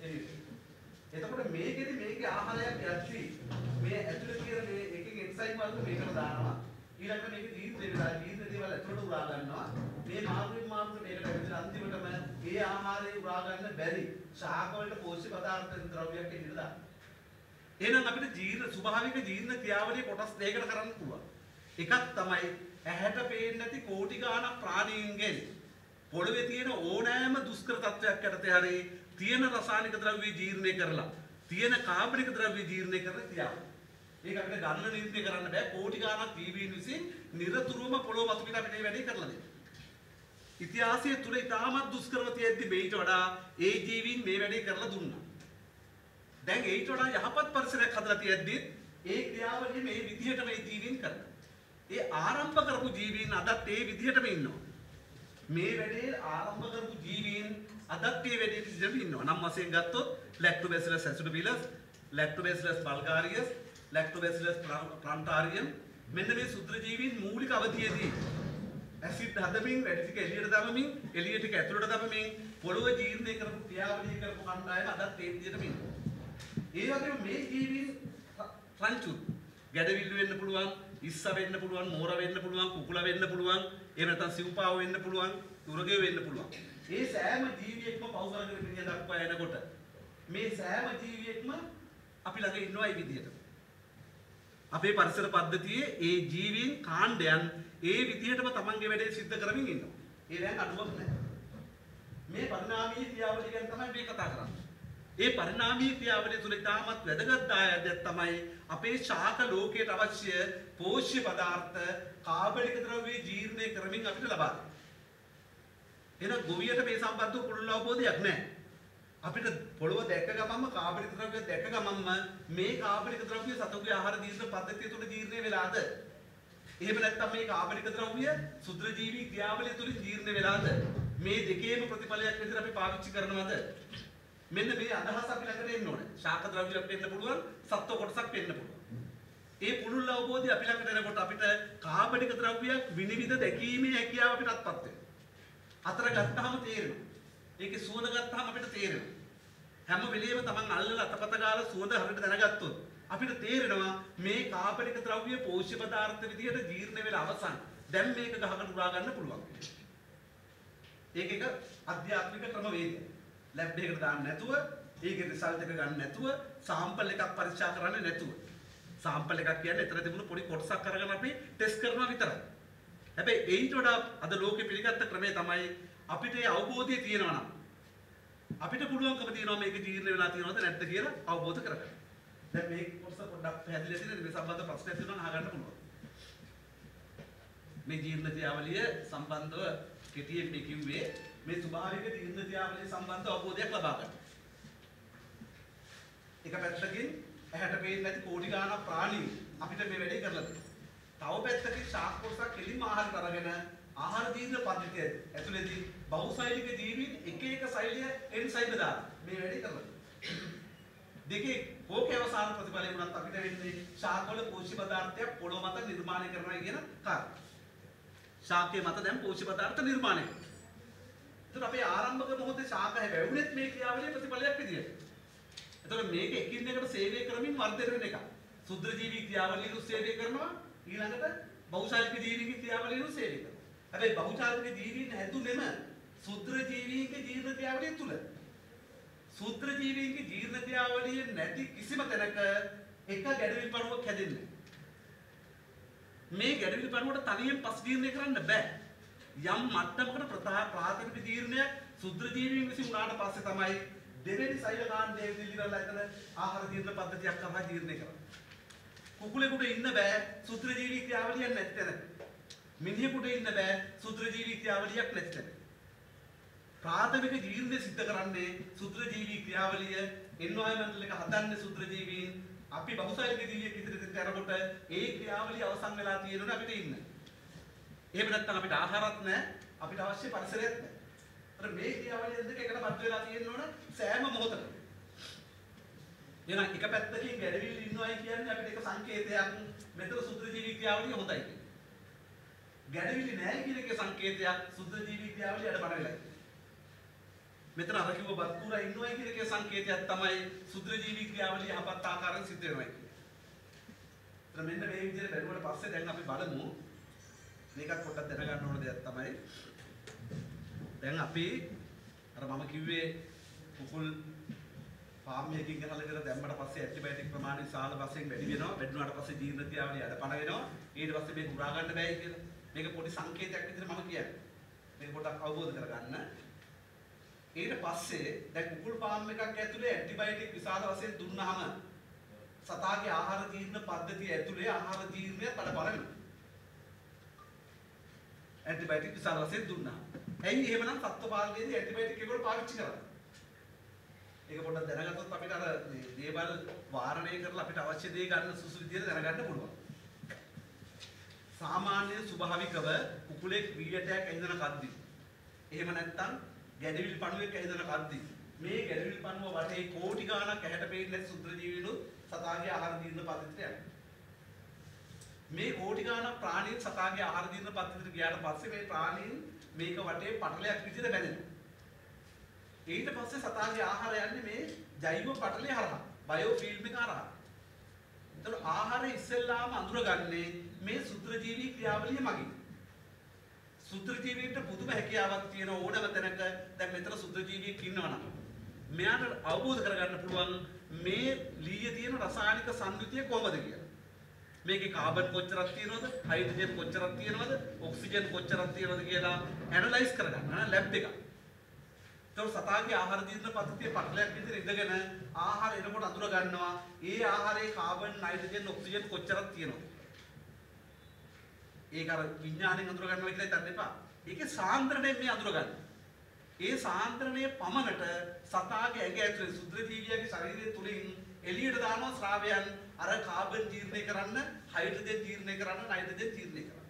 එතකොට මේකෙදි මේකේ ආහාරයක් යද්දී මේ ඇතුළේ තියෙන මේ එකකින් එන්සයිම් වලට මේකට දානවා ඊළඟට මේක ජීර්ණ දේවල් ඇතුළට උරා ගන්නවා මේ මාර්ගයෙන් මාර්ගයට මේකට ඇවිල්ලා අන්තිමටම ඒ ආහාරය උරා ගන්න බැරි ශාක වලට පෝෂ්‍ය පදාර්ථ ද්‍රව්‍යයක් එන්න දානවා. එහෙනම් අපිට ජීර්ණ ස්වභාවික ජීර්ණ ක්‍රියාවලිය කොටස් දෙකකට කරන්න පුළුවන්. එකක් තමයි ඇහැට පේන්නේ නැති කෝටි ගාණක් ප්‍රාණීන්ගෙන් පොළවේ තියෙන ඕනෑම දුෂ්කර තත්වයක් යටතේ හරි තියෙන රසායනික ද්‍රව්‍ය ජීර්ණය කරලා තියෙන කාබනික ද්‍රව්‍ය ජීර්ණය කරන ක්‍රියාව. ඒක අපිට ගණන නිර්ණය කරන්න බෑ කෝටි ගාණක් ජීවීන් විසින් නිරතුරුවම පොළොව මත පිට අපිට මේ වැඩේ කරලා දෙනවා. ඉතිහාසයේ තුල ඉතාමත් දුෂ්කරව තියෙද්දි මේට වඩා ඒ ජීවීන් මේ වැඩේ කරලා දුන්නා. දැන් ඒට වඩා යහපත් පරිසරයක් හදලා තියෙද්දි ඒ ක්‍රියාවලිය මේ විදිහටම මේ ජීවීන් කරනවා. ඒ ආරම්භ කරපු ජීවීන් අදත් ඒ විදිහටම ඉන්නවා. මේ වැඩේ ආරම්භ කරපු ජීවීන් අදත් ඒ වැඩේ විදිහටම ඉන්නවා. නම් වශයෙන් ගත්තොත් Lactobacillus acidophilus, Lactobacillus bulgarius, Lactobacillus plantarum මෙන්න මේ සුත්‍ර ජීවීන් මූලික අවධියේදී ඇසිඩ් හදමින් වැඩි ටික එළියට දමමින් එළිය ටික ඇතුළට දමමින් පොළොව ජීර්ණය කරපු ක්‍රියාවලිය කරපු කණ්ඩායම අදත් ඒ විදිහටම ඉන්නවා. ඒ වගේම මේ ජීවීන් රංචු ගැඩවිල්ල වෙන්න පුළුවන්, ඉස්ස වෙන්න පුළුවන්, මෝර වෙන්න පුළුවන්, කුකුලා වෙන්න පුළුවන්, එහෙම නැත්නම් සිව්පාව වෙන්න පුළුවන්, උරගය වෙන්න පුළුවන්. මේ සෑම ජීවියෙක්ම පවු කරගෙන පිටිය දක්වා යනකොට මේ සෑම ජීවියෙක්ම අපි ළඟ ඉන්නවා මේ විදිහට. අපේ පරිසර පද්ධතියේ ඒ ජීවීන් කාණ්ඩයන් ඒ විදිහටම තමන්ගේ වැඩේ සිද්ධ කරමින් ඉන්නවා. ඒ දැන් අඩුවක් නැහැ. මේ පරිණාමීය ක්‍රියාවලිය ගැන තමයි මේ කතා කරන්නේ. ඒ පරිණාමීය ක්‍රියාවලිය තුළ ඉතාමත් වැදගත් දායකයක් තමයි අපේ ශාක ලෝකයට අවශ්‍ය පෝෂ්‍ය පදාර්ථ කාබනික ද්‍රව්‍ය ජීර්ණය කරමින් අපිට ලබා දෙනවා. එහෙනම් ගොවියට මේ සම්බන්ධව පුළුල් අවබෝධයක් නැහැ. අපිට පොළොව දැක්ක ගමන්ම කාබනික ද්‍රව්‍ය දැක්ක ගමන්ම මේ කාබනික ද්‍රව්‍ය සතුන්ගේ ආහාර ජීර්ණ පද්ධතිය තුළ ජීර්ණය වෙලාද? එහෙම නැත්නම් මේ කාබනික ද්‍රව්‍ය සුත්‍රජීවී ක්‍රියාවලිය තුළින් ජීර්ණ වෙලාද? මේ දෙකේම ප්‍රතිඵලයක් විදිහට අපි පාවිච්චි කරනවද? මෙන්න මේ අදහස අපි ළඟට එන්න ඕනේ. ශාක ද්‍රව්‍යයක් වෙන්න පුළුවන්, සත්ව කොටසක් වෙන්න පුළුවන්. ඒ පුළුල් අවබෝධය අපි ළඟට එනකොට අපිට කාබනික ද්‍රව්‍යයක් විනිවිද දැකීමේ හැකියාව අපිට අත්පත් වෙනවා. අතර ගත්තාම තේරෙනවා. ඒකේ සුවඳ ගත්තාම අපිට තේරෙනවා. හැම වෙලෙම තමන් අල්ලලා අතපත ගාලා සුවඳ හරියට දැනගත්තොත් අපිට තේරෙනවා මේ කාබනික ද්‍රව්‍ය පෝෂ්‍ය පදාර්ථ විදිහට ජීර්ණ වෙලා අවසන්. දැන් මේක ගහකට උරා ගන්න පුළුවන්. ඒක එක අධ්‍යාත්මික ක්‍රමවේදයක්. ලැබ් එකකට දාන්න නැතුව, ඒකේ රිසල්ට් එක ගන්න නැතුව, සාම්පල් එකක් පරීක්ෂා කරන්නේ නැතුව. සාම්පල් එකක් කියන්නේ එතන තිබුණු පොඩි කොටසක් අරගෙන අපි ටෙස්ට් කරනවා විතරයි. හැබැයි ඒකට වඩා අද ලෝකෙ පිළිගත්ත ක්‍රමය තමයි අපිට ඒ අවබෝධය තියෙනවා නම් අපිට පුළුවන්කම තියෙනවා මේක ජීර්ණ වෙලා තියෙනවද නැද්ද කියලා අවබෝධ කරගන්න. දැන් මේ කොටස පොඩ්ඩක් පැහැදිලි වෙන්නේ මේ සම්බන්ධ ප්‍රශ්නයක් තියෙනවා නම් අහගන්න පුළුවන්. මේ ජීර්ණ ක්‍රියාවලිය සම්බන්ධව කෙටියෙන් මේ කිව්වේ මේ ස්වභාවික ජීර්ණ ක්‍රියාවලිය සම්බන්ධ අවබෝධයක් ලබා ගන්න. එක පැත්තකින් ඇහැට පේන්නේ නැති කෝටි ගාණක් ප්‍රාණී අපිට මේ වැඩේ කරලා තියෙනවා. තව පැත්තකින් ශාක කොටසක් කෙලින්ම ආහාරයට අරගෙන ආහාර ජීර්ණ පද්ධතිය ඇතුළේදී බහුසෛලික ජීවීන් එක එක සෛලය එන්සයිම් දාලා මේ වැඩේ කරලා දෙකේ කෝකේ අවසාන ප්‍රතිඵලය වුණත් අපිට වෙන්නේ ශාකවල පෝෂ්‍ය පදාර්ථයක් පොළොව මත නිර්මාණය කරනවා කියන කාරණා. ශාකයේ මත දැන් පෝෂ්‍ය පදාර්ථ නිර්මාණය කරනවා. ඒතර අපේ ආරම්භක මොහොතේ ශාක හැවුනේත් මේ ක්‍රියාවලියේ ප්‍රතිඵලයක් විදියට. ඒතර මේක එකින් එකට සේවය කරමින් වර්ධනය වෙන එක. සුද්ධ ජීවී ක්‍රියාවලිය සේවය කරනවා ඊළඟට බහුශාලික ජීවීන්ගේ ක්‍රියාවලිය සේවය කරනවා. හැබැයි බහුශාලික ජීවීන් හැදුනේම ශුද්‍ර ජීවීන්ගේ ජීර්ණ ක්‍රියාවලිය තුල. ශුද්‍ර ජීවීන්ගේ ජීර්ණ ක්‍රියාවලිය නැති කිසිම තැනක එක ගැඩවිලි පණුවක් හැදෙන්නේ නැහැ. මේ ගැඩවිලි පණුවට තනියෙන් පස් ජීර්ණය කරන්න බෑ. යම් මට්ටමකට ප්‍රාථමික ජීර්ණය ශුද්‍ර ජීවීන් විසින් උනාට පස්සේ තමයි දෙවෙනි සෛල කාණ්ඩයේ දිලිරලා එතන ආහාර ජීර්ණ පද්ධතියක් කරලා ජීර්ණය කරන්නේ. කුකුලෙකුට ඉන්න බෑ ශුද්‍ර ජීවී ක්‍රියාවලියක් නැත්නම්. මිනිහෙකුට ඉන්න බෑ ශුද්‍ර ජීවී ක්‍රියාවලියක් නැත්නම්. ප්‍රාථමික ජීර්ණය සිද්ධ කරන්නේ ශුද්‍ර ජීවී ක්‍රියාවලිය එන්වයරන්මන්ටල් එක හදන්නේ ශුද්‍ර ජීවීන්. අපි බහුසායනික ජීවියෙක් ඉදිරියට යනකොට ඒ ක්‍රියාවලිය අවසන් වෙලා තියෙනවනේ අපිට ඉන්න. එහෙම නැත්නම් අපිට ආහාරත් නැහැ අපිට අවශ්‍ය පරිසරයක් නැහැ. අර මේ ක්‍රියාවලිය දෙක එකට බද්ධ වෙලා තියෙනවනේ සෑම මොහොතකම. එහෙනම් එක පැත්තකින් ගැඩවිලි ඉන්නවයි කියන්නේ අපිට එක සංකේතයක් මෙතන ශුද්‍ර ජීවී ක්‍රියාවලිය හොඳයි කියන්නේ. ගැඩවිලි නැහැ කියන එක සංකේතයක් ශුද්‍ර ජීවී ක්‍රියාවලිය අඩපණ වෙලා. මෙතන අර කිව්ව බත්කුරා ඉන්නවයි කියන එකේ සංකේතයක් තමයි ශුද්‍ර ජීවී ක්‍රියාවලිය යහපත් ආකාරයෙන් සිද්ධ වෙනවා කියන්නේ. එතන මෙන්න මේ විදිහට බැලුවට පස්සේ දැන් අපි බලමු මේකත් පොඩ්ඩක් දැනගන්න ඕන දෙයක් තමයි. දැන් අපි අර මම කිව්වේ කුකුල් ෆාම් එකකින් ගහලා ඉඳලා දැම්මට පස්සේ ඇන්ටිබයොටික් ප්‍රමාණය විශාල වශයෙන් වැඩි වෙනවා. වැඩි වුණාට පස්සේ ජීර්ණ ක්‍රියාවලිය අඩපණ වෙනවා. ඊට පස්සේ මේක උරා ගන්න බෑයි කියලා. මේක පොඩි සංකේතයක් විදිහට මම කියන්නේ. මේක පොඩ්ඩක් අවබෝධ කරගන්න. ඊට පස්සේ දැන් කුකුල් ෆාම් එකක් ඇතුලේ ඇන්ටිබයොටික් විශාල වශයෙන් දුන්නාම සතාගේ ආහාර ජීර්ණ පද්ධතිය ඇතුලේ ආහාර ජීර්ණය අඩපණ වෙනවා. ඇන්ටිබයොටික් විශාල වශයෙන් දුන්නා. ඇයි එහෙමනම් සත්ත්ව පාලනයේදී ඇන්ටිබයොටික් එකවල පාවිච්චි කරන්නේ? ඒක පොඩ්ඩක් දැනගත්තොත් අපිට අර මේ දේවල් වාරණය කරලා අපිට අවශ්‍ය දේ ගන්න සුසු විදියට දැනගන්න පුළුවන්. සාමාන්‍ය ස්වභාවිකව කුකුලෙක් වීඩියටයක් ඇඳන කද්දි. එහෙම නැත්නම් ගැඩවිලි පණුවෙක් ඇඳන කද්දි. මේ ගැඩවිලි පණුව වටේ කෝටි ගාණක් ඇහැට පේන්නේ නැති සුද්‍ර ජීවීනුත් සතාගේ ආහාර ජීර්ණ පද්ධතියට යනවා. මේ කෝටි ගාණක් ප්‍රාණීන් සතාගේ ආහාර ජීර්ණ පද්ධතියට ගියාට පස්සේ මේ ප්‍රාණීන් මේක වටේ පටලයක් විදිහට බැඳෙනවා. ඊට පස්සේ සතාගේ ආහාර යන්නේ මේ ජෛව පටලය හරහා, බයෝ ෆිල්ම් එක හරහා. ඒතර ආහාරය ඉස්සෙල්ලාම අඳුරගන්නේ මේ සුත්‍ර ජීවී ක්‍රියාවලිය මගින්. සුත්‍ර ජීවීන්ට පුදුම හැකියාවක් තියෙන ඕනම තැනක දැන් මෙතන සුත්‍ර ජීවියෙක් ඉන්නවනම් මෙයාට අවබෝධ කරගන්න පුළුවන් මේ ලීයේ තියෙන රසායනික සංයුතිය කොහොමද කියලා. මේකේ කාබන් කොච්චරක් තියෙනවද, හයිඩ්‍රජන් කොච්චරක් තියෙනවද, ඔක්සිජන් කොච්චරක් තියෙනවද කියලා ඇනලයිස් කරගන්න ලැබ් එකක්. ඒතකොට සතාගේ ආහාර ජීර්ණ පද්ධතිය පටලයක් විදිහට ඉඳගෙන ආහාර එනකොට අඳුර ගන්නවා ඒ ආහාරයේ කාබන්, නයිට්‍රජන්, ඔක්සිජන් කොච්චරක් තියෙනවද. ඒක අර විඥාණයෙන් අඳුර ගන්නවා කියලා හිතන්න එපා. ඒකේ සාන්ද්‍රණයෙන් මේ අඳුර ගන්න. ඒ සාන්ද්‍රණයේ පමණට සතාගේ ඇඟ ඇතුලේ සුද්ධ ජීවියාගේ ශරීරය තුලින් එළියට දානවා ශ්‍රාවයන් අර කාබන් ජීර්ණය කරන්න, හයිඩ්‍රජන් ජීර්ණය කරන්න, නයිට්‍රජන් ජීර්ණය කරන්න.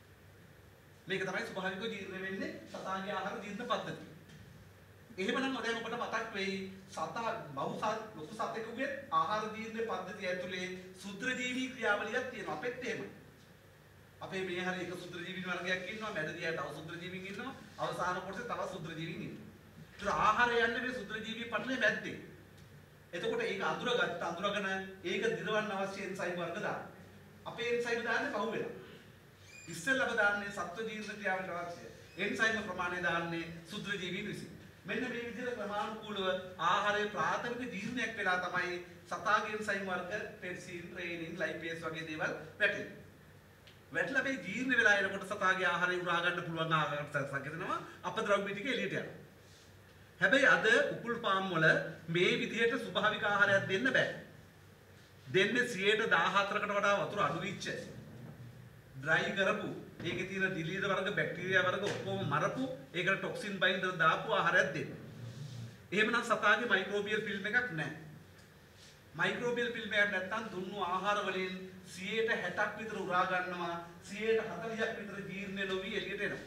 මේක තමයි ස්වභාවිකව ජීර්ණ වෙන්නේ සතාගේ ආහාර ජීර්ණ පද්ධතිය. එහෙමනම් දැන් ඔබට මතක් වෙයි සතා ලොකු සතෙකුගේ ආහාර ජීර්ණ පද්ධතිය ඇතුලේ සුද්ධ ජීවී ක්‍රියාවලියක් තියෙනවා. අපෙත් එහෙම. අපේ මේ හරිය එක සුද්ධ ජීවීන් වර්ගයක් ඉන්නවා, මැදදී තව සුද්ධ ජීවීන් ඉන්නවා, අවසාන කොටසේ තව සුද්ධ ජීවීන් ඉන්නවා. ඒතර ආහාරය යන්නේ මේ සුද්ධ ජීවී පටලේ මැද්දේ. එතකොට ඒක අඳුරගෙන ඒක දිරවන්න අවශ්‍ය එන්සයිම් වර්ග දාන්න. අපේ එන්සයිම් දාන්නේ පහුවෙලා. ඉස්සෙල්ලාම දාන්නේ සත්ව ජීර්ණ ක්‍රියාවට අවශ්‍ය එන්සයිම් ප්‍රමාණය දාන්නේ සුද්ධ ජීවීන් විසින්. මෙන්න මේ විදිහට ක්‍රමානුකූලව ආහාරයේ ප්‍රාථමික ජීර්ණයක් වෙලා තමයි සතාගේ එන්සයිම් වර්ග පෙප්සින්, රේනින්, ලයිපේස් වගේ දේවල් වැටෙන්නේ. වැටලා මේ ජීර්ණ වෙලා එනකොට සතාගේ ආහාරය උරා ගන්න පුළුවන් ආකාර සංකේතනවා අපද්‍රව්‍ය ටික එළියට යනවා. හැබැයි අද කුකුල් ෆාම් වල මේ විදිහට ස්වභාවික ආහාරයක් දෙන්න බෑ. දෙන්නේ 114කට වඩා වතුර අඩු වෙච්ච ඩ්‍රයි කරපු ඒකේ තියෙන දිලීර වර්ග බැක්ටීරියා වර්ග ඔක්කොම මරපු ඒකට ටොක්සින් බයින්ඩර් දාපු ආහාරයක් දෙන්න. එහෙමනම් සතාගේ මයික්‍රෝබියල් ෆිල්ම් එකක් නැහැ. මයික්‍රෝබියල් ෆිල්ම් එකක් නැත්තම් දුන්නු ආහාර වලින් 60ක් විතර උරා ගන්නවා, 40ක් විතර ජීර්ණ නොවි එළියට එනවා.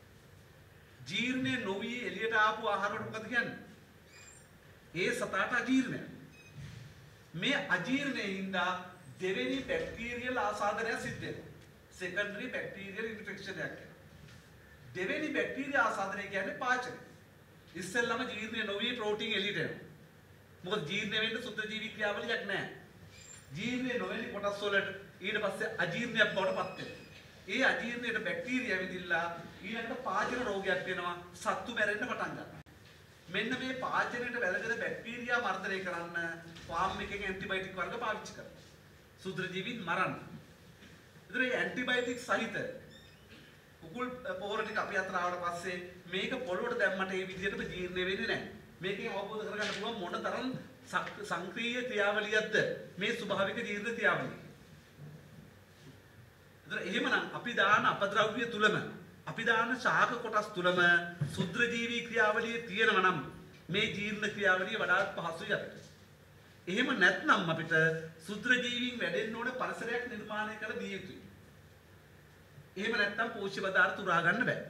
ජීර්ණය නොවි එළියට ආපු ආහාර වලට මොකද කියන්නේ? ඒ සතාට අජීර්ණය. මේ අජීර්ණයෙන් දෙවෙනි බැක්ටීරියල් ආසාදනය සිද්ධ වෙනවා. secondary bacterial infection එකක්. දෙවෙනි බැක්ටීරියා ආසාදනය කියන්නේ පාචනය. ඉස්සෙල්ලාම ජීර්ණය නොවි ප්‍රෝටීන් එළියට එනවා. මොකද ජීර්ණය වෙන්න සුද්ධ ජීවී ක්‍රියාවලියක් නැහැ. ජීර්ණය නොවෙන කොටස් වලට ඊට පස්සේ අජීර්ණයක් බවට පත් වෙනවා. ඒ අජීර්ණයට බැක්ටීරියා ඇවිදිලා ඊළඟට පාචන රෝගයක් වෙනවා. සත්තු මැරෙන්න පටන් ගන්නවා. මෙන්න මේ පාචනයට වැළඳෙන බැක්ටීරියා මර්ධනය කරන්න ෆාම් එකෙන් ඇන්ටිබයොටික් වර්ග පාවිච්චි කරනවා. සුද්‍රජීවීන් මරන්න. ඒතර මේ ඇන්ටිබයොටික් සහිත කුකුල් පොහොර ටික අපි අතර ආවට පස්සේ මේක පොළොවට දැම්මට ඒ විදිහටම ජීර්ණ වෙන්නේ නැහැ. මේකෙන් අවබෝධ කරගන්න පුළුවන් මොන තරම් සංක්‍රීය ක්‍රියාවලියක්ද මේ ස්වභාවික ජීර්ණ ක්‍රියාවලිය. ඒතර එහෙමනම් අපි දාන අපද්‍රව්‍ය තුලම අපි දාන ශාක කොටස් තුලම සුද්‍රජීවී ක්‍රියාවලිය තියෙනවා නම් මේ ජීර්ණ ක්‍රියාවලිය වඩාත් පහසුයි අපිට. එහෙම නැත්නම් අපිට සුද්‍රජීවීන් වැඩෙන්න ඕන පරිසරයක් නිර්මාණය කර දිය යුතුයි. එහෙම නැත්නම් පෝෂ්‍ය පදාර්ථ උරා ගන්න බෑ.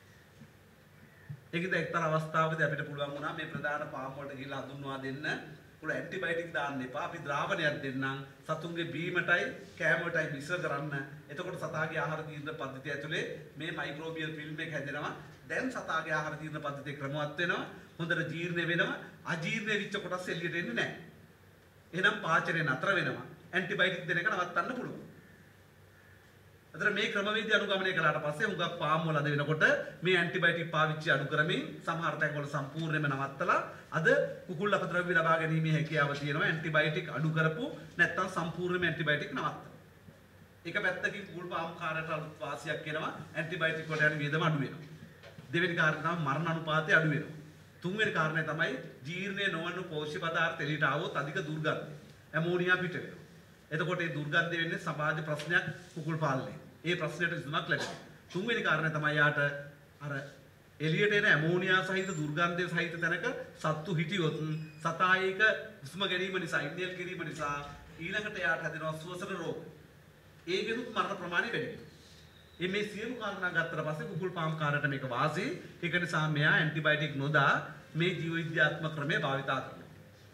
ඒකද එක්තරා අවස්ථාවකදී අපිට පුළුවන් වුණා මේ ප්‍රධාන ෆාම් වලට ගිහිල්ලා හඳුන්වා දෙන්න පුළුවන් ඇන්ටිබයොටික් දාන්න එපා. අපි ද්‍රාවණයක් දෙන්නම් සතුන්ගේ බීමටයි කෑමටයි මිශ්‍ර කරන්න. එතකොට සතාගේ ආහාර ජීර්ණ පද්ධතිය ඇතුලේ මේ මයික්‍රෝබියල් ෆිල්ම් එක හැදෙනවා. දැන් සතාගේ ආහාර ජීර්ණ පද්ධතිය ක්‍රමවත් වෙනවා. හොඳට ජීර්ණ වෙනවා. අජීර්ණ වෙච්ච කොටස් එළියට එන්නේ නැහැ. එහෙනම් පාචනය නතර වෙනවා. ඇන්ටිබයොටික් දෙන එක නවත්තන්න පුළුවන්. අතර මේ ක්‍රමවේදය අනුගමනය කළාට පස්සේ උගක් ෆාම් වල අද වෙනකොට මේ ඇන්ටිබයොටික් පාවිච්චි අඩු කරමින් සමහර තැන්වල සම්පූර්ණයෙන්ම නවත්තලා අද කුකුල් අපද්‍රව්‍ය ලබා ගැනීමේ හැකියාව තියෙනවා ඇන්ටිබයොටික් අඩු කරපු නැත්නම් සම්පූර්ණයෙන්ම ඇන්ටිබයොටික් නවත්තලා. එක පැත්තකින් කුකුල් ෆාම් කාර්යයට අලුත් වාසියක් එනවා ඇන්ටිබයොටික් වලට යන වියදම අඩු වෙනවා. දෙවෙනි කාරණය තමයි මරණ අනුපාතය අඩු වෙනවා. තුන්වෙනි කාරණය තමයි ජීර්ණය නොවන පෝෂ්‍ය පදාර්ථ එළියට ආවොත් අධික දුර්ගන්ධය ඇමෝනියා පිට වෙනවා. එතකොට ඒ දුර්ගන්ධය වෙන්නේ සමාජ ප්‍රශ්නයක් කුකුල් පාලනයේ. ඒ ප්‍රශ්නයට විසඳුමක් ලැබෙනවා. තුන්වෙනි කාරණය තමයි යාට අර එළියට එන ඇමෝනියා සහිත දුර්ගන්ධය සහිත තැනක සත්තු හිටියොත් සතා ඒක හුස්ම ගැනීම නිසා ඉන්හෙල් කිරීම නිසා ඊළඟට යාට හැදෙනවා ස්වසන රෝග. ඒකෙනුත් මරණ ප්‍රමාණය වැඩි වෙනවා. මේ සියලු කාරණා ගත්තට පස්සේ කුකුල් ෆාම් කාර්යයට මේක වාසි. ඒක නිසා මෙයා ඇන්ටිබයොටික් නොදා මේ ජීව විද්‍යාත්මක ක්‍රමය භාවිතා කරනවා.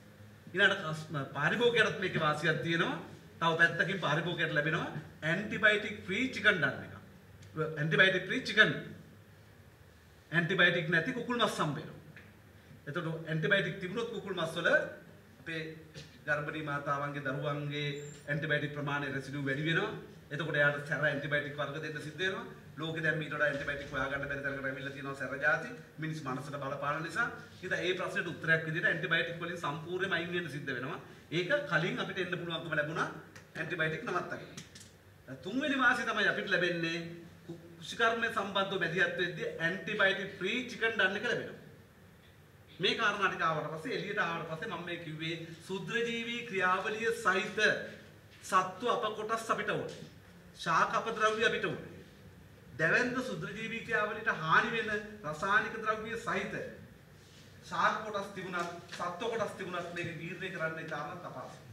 ඊළඟට පාරිභෝගිකයන්ට මේකේ වාසියක් තියෙනවා. තව පැත්තකින් පාරිභෝගිකයට ලැබෙනවා ඇන්ටිබයොටික් ෆ්‍රී චිකන් ඩන් එක. Antibiotic free chicken. ඇන්ටිබයොටික් නැති කුකුල් මස් හම්බ වෙනවා. එතකොට ඇන්ටිබයොටික් තිබුණොත් කුකුල් මස් වල අපේ ගර්භණී මාතාවන්ගේ දරුවන්ගේ ඇන්ටිබයොටික් ප්‍රමාණය රෙසිඩියු වැඩි වෙනවා. එතකොට එයාට සැර ඇන්ටිබයොටික් වර්ග දෙන්න සිද්ධ වෙනවා. ලෝකෙ දැන් මීට වඩා ඇන්ටිබයොටික් හොයාගන්න බැරි තරකට ඇවිල්ලා තියෙනවා සැර જાති. මිනිස් මනසට බලපාන නිසා. ඉතින් ඒ ප්‍රශ්නෙට උත්තරයක් විදිහට ඇන්ටිබයොටික් වලින් සම්පූර්ණයෙන්ම අයින් වෙන්න සිද්ධ වෙනවා. ඒක කලින් අපිට එන්න පුළුවන්කම ලැබුණා ඇන්ටිබයොටික් නවත්තගෙන. තුන්වෙනි වාසිය තමයි අපිට ලැබෙන්නේ කුෂිකර්මයේ සම්බන්ධව මැදිහත් වෙද්දී ඇන්ටිබයොටික් ෆ්‍රී චිකන් ඩන් එක ලැබෙනවා. මේ කාරණා ටික ආවට පස්සේ එළියට ආවට පස්සේ මම මේ කිව්වේ සුද්‍රජීවී ක්‍රියාවලිය සහිත සත්තු අප කොටස් අපිට ඕනේ. ශාක අපද්‍රව්‍ය අපිට ඕනේ. දැවැන්ත සුද්‍රජීවී ක්‍රියාවලියට හානි වෙන රසායනික ද්‍රව්‍ය සහිත ශාක කොටස් තිබුණත් සත්ව කොටස් තිබුණත් මේක ජීර්ණය කරන්න ඉතාමත් අපහසුයි.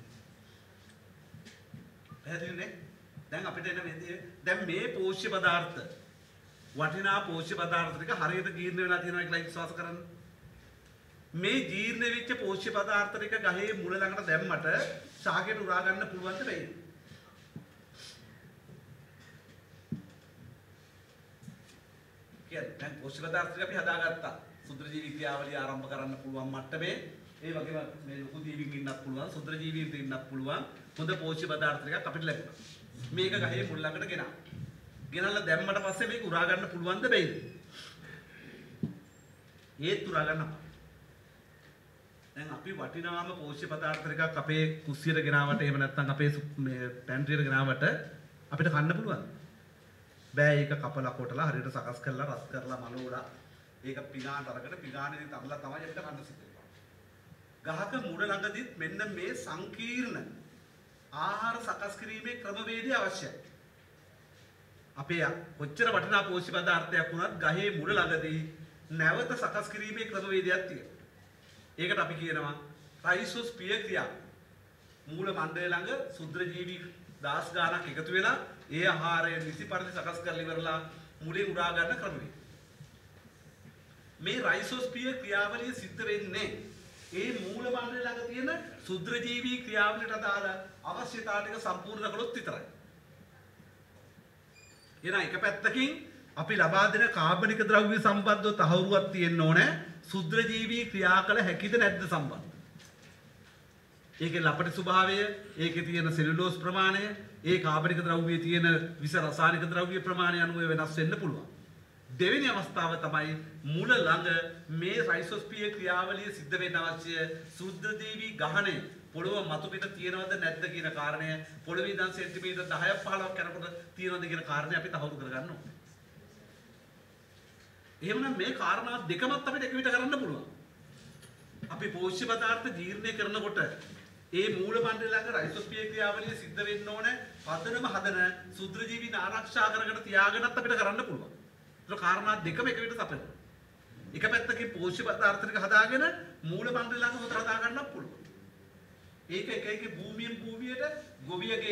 පැහැදිලිනේ? දැන් අපිට එන දැන් මේ පෝෂ්‍ය පදාර්ථ වටිනා පෝෂ්‍ය පදාර්ථ ටික හරියට ජීර්ණ වෙලා තියෙනවා කියලා විශ්වාස කරන්න. මේ ජීර්ණ වෙච්ච පෝෂ්‍ය පදාර්ථ ටික ගහේ මුල ළඟට දැම්මට ශාකයට උරා ගන්න පුළුවන්ද බැයිද? කියන්නේ දැන් පෝෂ්‍ය පදාර්ථ ටික අපි හදාගත්තා. සුද්‍රජීවී ක්‍රියාවලිය ආරම්භ කරන්න පුළුවන් මට්ටමේ ඒ වගේම මේ ලොකු ජීවීන් ඉන්නත් පුළුවන් සුද්‍රජීවීන් ඉන්නත් පුළුවන් හොඳ පෝෂ්‍ය පදාර්ථ ටිකක් අපිට ලැබුණා. මේක ගහේ මුල් ළඟට ගෙනල්ලා දැම්මට පස්සේ මේක උරා ගන්න පුළුවන්ද බැයිද? ඒත් උරා ගන්න. දැන් අපි වටිනාම පෝෂ්‍ය පදාර්ථ ටිකක් අපේ කුස්සියට ගෙනාවට එහෙම නැත්නම් අපේ මේ පැන්ට්‍රියට ගෙනාවට අපිට කන්න පුළුවන්. බෑ ඒක කපලා කොටලා හරියට සකස් කරලා රස් කරලා මලෝලා ඒක පිඟානට අරගෙන පිඟානේ තබලා තමයි අපිට කන්න සිද්ධ වෙන්නේ. ගහක මුල ළඟදිත් මෙන්න මේ සංකීර්ණ ආහාර සකස් කිරීමේ ක්‍රමවේදය අවශ්‍යයි. අපේ කොච්චර වටිනා පෝෂ්‍ය පදාර්ථයක් වුණත් ගහේ මුල ළඟදී නැවත සකස් කිරීමේ ක්‍රමවේදයක් තියෙනවා. ඒකට අපි කියනවා රයිසෝස්පිය ක්‍රියාව. මූල මණ්ඩලය ළඟ සුද්‍රජීවී දාස් ගානක් එකතු වෙලා ඒ ආහාරය නිසි පරිදි සකස් කරලා ඉවරලා මුලින් උරා ගන්න ක්‍රමවේදය. මේ රයිසෝස්පිය ක්‍රියාවලිය සිද්ධ වෙන්නේ ඒ මූල මණ්ඩලය ළඟ තියෙන සුද්‍රජීවී ක්‍රියාවලියට අදාළ අවශ්‍යතාව ටික සම්පූර්ණ කළොත් විතරයි. එහෙනම් එක පැත්තකින් අපි ලබා දෙන කාබනික ද්‍රව්‍ය සම්බන්ධව තහවුරුවක් තියෙන්න ඕනේ. සුද්‍රජීවී ක්‍රියා කළ හැකිද නැද්ද සම්බන්ධ. ඒකේ ලපටි ස්වභාවය, ඒකේ තියෙන සෙලුලෝස් ප්‍රමාණය, ඒ කාබනික ද්‍රව්‍යයේ තියෙන විස රසායනික ද්‍රව්‍ය ප්‍රමාණය අනුව වෙනස් වෙන්න පුළුවන්. දෙවෙනි අවස්ථාව තමයි මුල ළඟ මේ රයිසෝස්පියේ ක්‍රියාවලිය සිද්ධ වෙන්න අවශ්‍ය සුද්ධදේවි ගහණය පොළොව මතු පිට තියෙනවද නැද්ද කියන කාරණය, පොළොවේ ඉඳන් සෙන්ටිමීටර් 10ක් 15ක් යනකොට තියෙනවද කියන කාරණය අපි තහවුරු කරගන්න ඕනේ. එහෙමනම් මේ කාරණා දෙකමත් අපිට එක විට කරන්න පුළුවන්. අපි පෝෂ්‍ය පදාර්ථ ජීර්ණය කරනකොට ඒ මූල මණ්ඩල ළඟ රයිසෝස්පියේ ක්‍රියාවලිය සිද්ධ වෙන්න ඕනේ. පදනම හදන සුද්ධජීවීන් ආරක්ෂා කරගෙන තියාගෙනත් අපිට කරන්න පුළුවන්. ඒක කාරණා දෙකම එක විට සපයනවා. එක පැත්තකින් පෝෂ්‍ය පදාර්ථ ටික හදාගෙන මූල මණ්ඩල ළඟ හොත හදා ගන්නත් පුළුවන්. ඒක එක භූමියෙන් භූමියට ගොවියගේ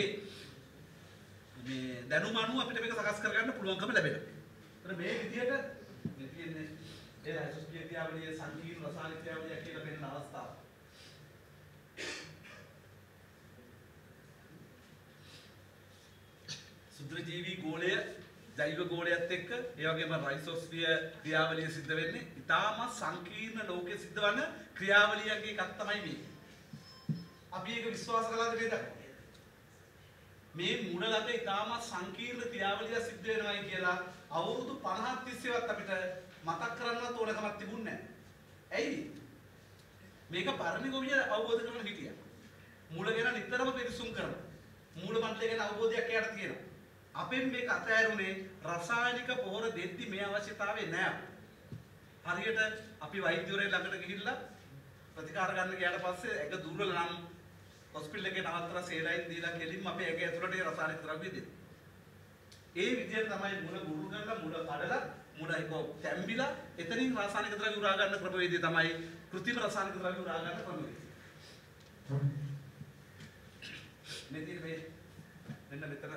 මේ දැනුම අනුව අපිට මේක සකස් කරගන්න පුළුවන්කම ලැබෙනවා. ඒතර මේ විදිහට මේ තියෙන්නේ ඒ රයිසෝස්පියේ ක්‍රියාවලියේ සංකීර්ණ රසායනික ක්‍රියාවලිය කියලා වෙන අවස්ථාව. සුද්ධජීවී ගෝලය ජෛව ගෝලයත් එක්ක ඒ වගේම රයිසෝස්ෆියර් ක්‍රියාවලිය සිද්ධ වෙන්නේ ඉතාමත් සංකීර්ණ ලෝකයේ සිද්ධවන ක්‍රියාවලියන්ගේ එකක් තමයි මේ. අපි ඒක විශ්වාස කළාද නේද? මේ මුල ළඟ ඉතාමත් සංකීර්ණ ක්‍රියාවලිය සිද්ධ වෙනවායි කියලා අවුරුදු 50ක් තිස්සේවත් අපිට මතක් කරන්නවත් ඕනකමක් තිබුණේ නැහැ. ඇයි? මේක පරණ ගොවිය අවබෝධ කරගෙන හිටියා. මුල ගැන නිතරම පිරිසුම් කරනවා. මූල මණ්ඩලය ගැන අවබෝධයක් එයාට තියෙනවා. අපෙන් මේක අතෑරුනේ රසායනික පොහොර දෙද්දි මේ අවශ්‍යතාවය නැහැ. හරියට අපි වෛද්‍යවරයෙක් ළඟට ගිහිල්ලා ප්‍රතිකාර ගන්න ගියාට පස්සේ ඒක දුර්වල නම් හොස්පිටල් එකේ නවත්තලා සේලයින් දීලා කෙලින්ම අපේ ඇඟ ඇතුළට ඒ රසායනික ද්‍රව්‍ය දෙන්නේ. ඒ විදිහට තමයි මුල ගුරු කරලා මුල කඩලා මුල ඒක තැම්බිලා එතනින් රසායනික ද්‍රව්‍ය උරා ගන්න ක්‍රමවේදය තමයි කෘත්‍රිම රසායනික ද්‍රව්‍ය උරා ගන්න ක්‍රමවේදය. මෙතන මෙන්න මෙතන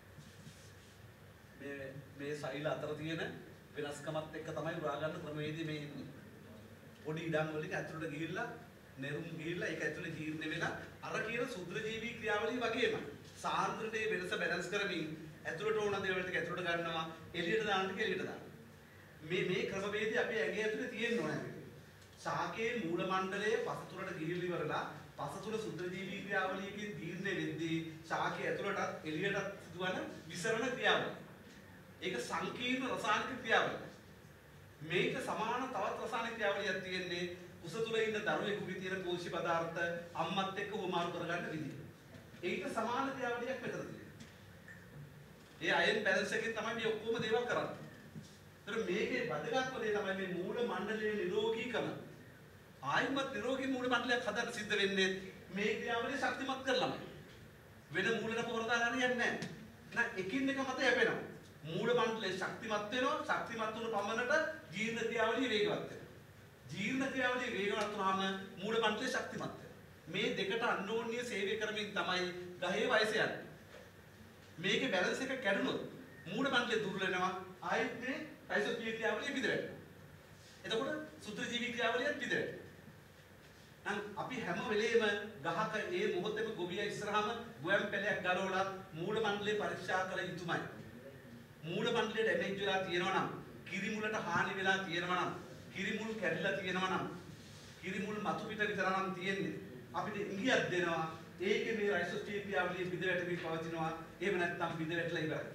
මේ සෛල අතර තියෙන වෙනස්කමත් එක්ක තමයි උරා ගන්න ක්‍රමවේදය මේ ඉන්නේ. පොඩි ඉඩම් වලින් ඇතුළට ගිහිල්ලා නෙරුම් ගිහිල්ලා ඒක ඇතුළේ ජීර්ණ වෙලා අර කියන සුද්ධජීවී ක්‍රියාවලිය වගේම සාන්ද්‍රණයේ වෙනස බැලන්ස් කරමින් ඇතුළට ඕන දේවල් ටික ඇතුළට ගන්නවා එළියට දාන්න ටික එළියට දානවා. මේ ක්‍රමවේදය අපේ ඇඟේ ඇතුළේ තියෙන්න ඕනේ. ශාකයේ මූල මණ්ඩලයේ පසතුරට ගිහිලි වරලා පසතුර සුද්ධජීවී ක්‍රියාවලියකින් ජීර්ණ වෙද්දී ශාකයේ ඇතුළටත් එළියටත් සිදුවන විසරණ ක්‍රියාවලිය. ඒක සංකීර්ණ රසායනික ක්‍රියාවලිය. මේක සමාන තවත් රසායනික ක්‍රියාවලියක් තියෙන්නේ උස තුල ඉන්න දරුවෙකුගේ තියෙන පෝෂ්‍ය පදාර්ථ අම්මත් එක්ක හුමාරු කරගන්න විදිය. ඒක සමාන ක්‍රියාවලියක් මෙතන තියෙනවා. ඒ අයන් බැලන්ස් එකෙන් තමයි මේ ඔක්කොම දේවල් කරන්නේ. ඒතර මේකේ වැදගත්ම දේ තමයි මේ මූල මණ්ඩලයේ නිරෝගීකම. ආයිමත් නිරෝගී මූල මණ්ඩලයක් හදන්න සිද්ධ වෙන්නේ මේ ක්‍රියාවලිය ශක්තිමත් කරලම. වෙන මූලන පොර දාගන්න යන්නේ නැහැ. නෑ එකින් එක මත යැපෙනවා. මූල මණ්ඩලයේ ශක්තිමත් වෙනවා. ශක්තිමත් වුණ පමණට ජීර්ණ ක්‍රියාවලිය වේගවත් වෙනවා. ජීර්ණ ක්‍රියාවලිය වේගවත් වුණාම මූල මණ්ඩලය ශක්තිමත් වෙනවා. මේ දෙකට අන්‍යෝන්‍ය සේවය කරමින් තමයි ගහේ වයස යන්නේ. මේකේ බැලන්ස් එක කැඩුනොත් මූල මණ්ඩලය දුර්වල වෙනවා. ආයෙත් මේ රයිසෝස්පියර් ක්‍රියාවලිය පිටවෙනවා. එතකොට සුද්ධජීවී ක්‍රියාවලියත් පිටවෙනවා. නම් අපි හැම වෙලේම ගහක ඒ මොහොතේම ගොවියා ඉස්සරහම ගොයම් පැලයක් ගලවලා මූල මණ්ඩලය පරීක්ෂා කළ යුතුමයි. මූල මණ්ඩලය ඩැමේජ් වෙලා තියෙනවා නම්, කිරි මුලට හානි වෙලා තියෙනවා නම්, කිරි මුල් කැඩිලා තියෙනවා නම්, කිරි මුල් මතු පිට විතර නම් තියෙන්නේ. අපිට ඉඟියක් දෙනවා. ඒකේ මේ රයිසෝස්පියර් ක්‍රියාවලිය බිඳ වැටෙමින් පවතිනවා. එහෙම නැත්නම් බිඳ වැටලා ඉවරයි.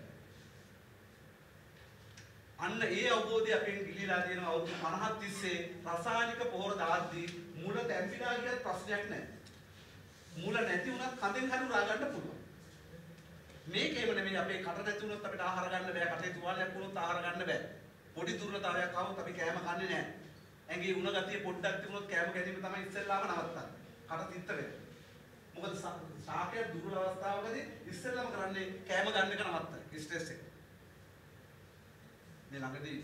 අන්න ඒ අවබෝධය අපෙන් ගිලිලා තියෙනවා. අවුරුදු 50ක් තිස්සේ රසායනික පොහොර දාද්දී මුල තැම්පිලා ගියත් ප්‍රශ්නයක් නැහැ. මුල නැති වුණත් කඳෙන් හරි උරා ගන්න පුළුවන්. මේකේම නෙමෙයි අපේ කට නැති වුණොත් අපිට ආහාර ගන්න බෑ. කටේ තුවාලයක් වුණොත් ආහාර ගන්න බෑ. පොඩි දුර්වලතාවයක් ආවොත් අපි කෑම කන්නේ නැහැ. ඇඟේ උණ ගතිය පොඩ්ඩක් තිබුණොත් කෑම ගැනීම තමයි ඉස්සෙල්ලාම නවත්තන්නේ. කට තිත්ත වෙනවා. මොකද ශාකයේ දුර්වල අවස්ථාවකදී ඉස්සෙල්ලාම කරන්නේ කෑම ගන්න එක නවත්තන. ස්ට්‍රෙස් එක. මේ ළඟදී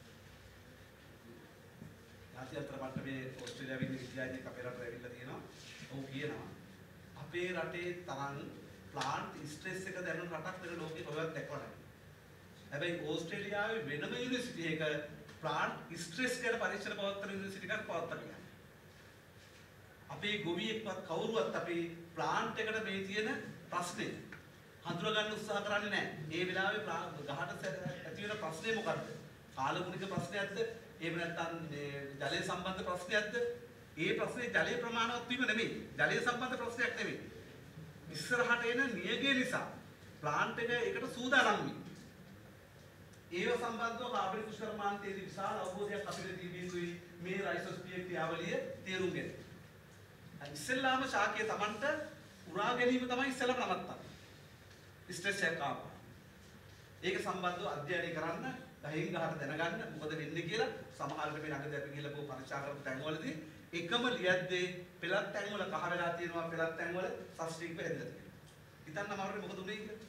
ජාත්‍යන්තර මට්ටමේ ඕස්ට්‍රේලියාවේ ඉන්න විද්‍යාඥයෙක් අපේ රටට ඇවිල්ලා තියෙනවා. ඔහු කියනවා අපේ රටේ තරම් ප්ලාන්ට් ස්ට්‍රෙස් එක දැනුන රටක් වෙන ලෝකේ කොහෙවත් දැක්කම නැහැ. හැබැයි ඕස්ට්‍රේලියාවේ වෙනම යුනිවර්සිටි එකක ප්ලාන්ට් ස්ට්‍රෙස් ගැන පරීක්ෂණ පවත්වන යුනිවර්සිටි එකක් පවත්වනවා. අපේ ගොවියෙක්වත් කවුරුවත් අපේ ප්ලාන්ට් එකට මේ තියෙන ප්‍රශ්නේ හඳුනා ගන්න උත්සාහ කරන්නේ නැහැ. ඒ වෙලාවේ ගහට ඇති වෙන ප්‍රශ්නේ මොකද්ද? කාලගුණික ප්‍රශ්නයක්ද? එහෙම නැත්නම් මේ ජලය සම්බන්ධ ප්‍රශ්නයක්ද? ඒ ප්‍රශ්නේ ජලයේ ප්‍රමාණවත් වීම නෙමෙයි. ජලය සම්බන්ධ ප්‍රශ්නයක් නෙමෙයි. ඉස්සරහට එන නියගය නිසා ප්ලාන්ට් එක ඒකට සූදානම් වී. ඒව සම්බන්ධව කාබනික දුෂ්කර්මාන්තයේදී විශාල අවබෝධයක් අපිට තිබෙන්නේ මේ රයිසෝස්පිය ක්‍රියාවලිය තේරුම් ගන්න. ඉස්සෙල්ලාම ශාකයේ Tamanට උරා ගැනීම තමයි ඉස්සෙල්ලාම නවත්තන්නේ. ස්ට්‍රෙස් එකක් ආවා. ඒක සම්බන්ධව අධ්‍යයනය කරන්න, ගහින් ගහට දැනගන්න මොකද වෙන්නේ කියලා සමහරවිට මේ ළඟදී අපි ගිහලා පො පරීක්ෂා කරපු තැන්වලදී එකම ලියද්දී පෙළක් තැන්වල කහ වෙලා තියෙනවා, පෙළක් තැන්වල සස්ටික් වෙලා තියෙනවා. හිතන්න අමාරුයි මොකද උනේ කියලා.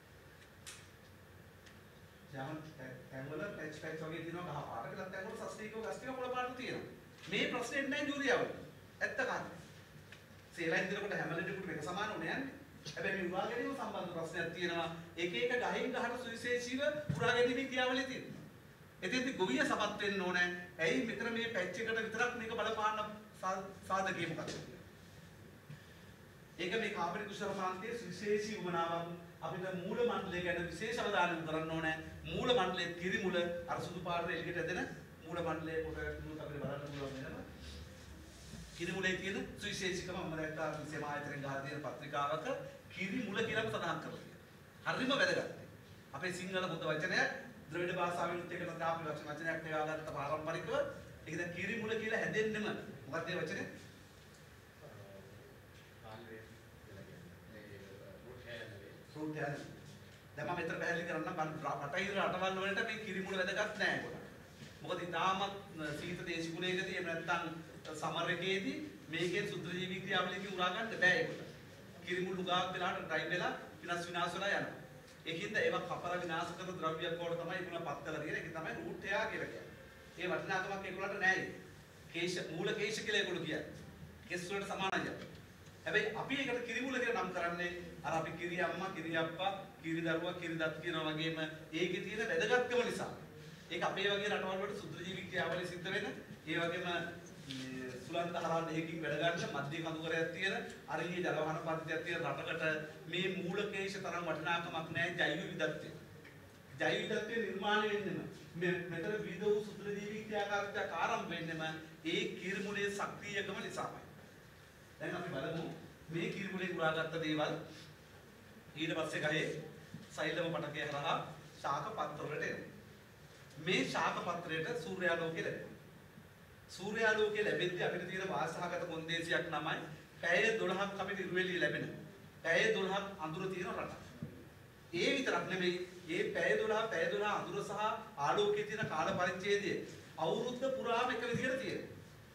ජාමන් තැන්වල පැච් වගේ තියෙනවා කහ පාට, පෙළක් තැන්වල සස්ටික් ගස්ටික කොළ පාට තියෙනවා. මේ ප්‍රශ්නේ නැහැ යූරියාවල. ඇත්ත කාරණා. සේලයින් දෙනකොට හැම ලෙඩෙකුටම එක සමාන උනේ යන්නේ. හැබැයි මේ උරා ගැනීම සම්බන්ධ ප්‍රශ්නයක් තියෙනවා. එක එක ගහින් ගහට සුවිශේෂීව උරා ගැනීමේ ක්‍රියාවලිය තියෙනවා. එතෙන්දී ගොවිය සමත් වෙන්න ඕනේ. ඇයි මෙතන මේ පැච් එකට විතරක් මේක බලපාන්න සාධකයේ මොකක්ද? ඒක මේ කාබනික දුෂ්කර්මාන්තයේ සුවිශේෂී උමනාවක් අපිට මූල මණ්ඩලය ගැන විශේෂ අවධානය යොමු කරන්න ඕනේ. මූල මණ්ඩලයේ කිරිමුල අර සුදු පාට එළියට ඇදෙන මූල මණ්ඩලයේ කොට තුනක් අපිට බලන්න පුළුවන් වෙනවා. කිරිමුලේ තියෙන සුවිශේෂීකම මම දැක්කා විශේෂ ආයතනයෙන් ගහලා තියෙන පත්‍රිකාවක කිරිමුල කියලාම සඳහන් කරලා තියෙනවා. හරිම වැදගත්. අපේ සිංහල බුද්ධ වචනය ද්‍රවිඩ භාෂාවෙන් එක්කලා තාපි වචනයක් හොයාගත්ත පාරම්පරිකව ඒක දැන් කිරිමුල කියලා හැදෙන්නෙම මොකක්ද ඒ වචනේ? ෆෘට් හැල්. දැන් මම මෙතන පැහැදිලි කරන්න බටහිර රටවල් වලට මේ කිරිමුල වැදගත් නෑ ඒකට. මොකද ඉතාමත් සීත දේශගුණයකදී එහෙම නැත්නම් සමර් එකේදී මේකෙන් සුත්‍රජීවී ක්‍රියාවලියකින් උරා ගන්න බෑ ඒකට. කිරිමුළු ගාක් වෙලාවට ඩ්‍රයි වෙලා විනාශ වෙලා යනවා. ඒකින්ද ඒවා කපලා විනාශ කරන ද්‍රව්‍යයක් වලට තමයි ඒගොල්ලෝ පත් කරලා තියෙන්නේ. ඒක තමයි රූට් එයා කියලා කියන්නේ. ඒ වටිනාකමක් ඒගොල්ලන්ට නැහැ. කේශ මූල කේශ කියලා ඒගොල්ලෝ කියන්නේ. කෙස් වලට සමානයි. හැබැයි අපි ඒකට කිරිමුල කියලා නම් කරන්නේ අර අපි කිරි අම්මා, කිරි අප්පා, කිරි දරුවා, කිරි දත් කියනවා වගේම ඒකේ තියෙන වැදගත්කම නිසා. ඒක අපේ වගේ රටවල් වලට සුත්‍රජීවී ක්‍රියාවලිය සිද්ධ වෙන ඒ වගේම සුලන්ත හරහා දෙකකින් වැඩ ගන්න මධ්‍ය කඳුකරයක් තියෙන අරිගේ ජලවහන පද්ධතියක් තියෙන රටකට මේ මූල කේශ තරම් වටිනාකමක් නැහැ ජෛව විවිධත්වය. ජෛව විවිධත්වය නිර්මාණය වෙන්නෙම මෙතන විවිධ වූ සුත්‍රජීවී ක්‍රියාකාරීත්වයක් ආරම්භ වෙන්නෙම ඒ කිරිමුලේ සක්‍රීයකම නිසාමයි. දැන් අපි බලමු මේ කිරිමුලේ උරාගත්ත දේවල් ඊට පස්සේ ගහේ සෛලම පටකය හරහා ශාක පත්‍ර වලට එනවා. මේ ශාක පත්‍රයට සූර්යාලෝකය ලැබෙනවා. සූර්යාලෝකය ලැබෙද්දී අපිට තියෙන වාසහගත කොන්දේසියක් තමයි පැය 12ක් අපිට ඉරුවෙලිය ලැබෙනවා. පැය 12ක් අඳුර තියෙන රටක්. ඒ විතරක් නෙමෙයි මේ පැය 12 අඳුර සහ ආලෝකයේ තියෙන කාල පරිච්ඡේදය අවුරුද්ද පුරාම එක විදිහට තියෙනවා.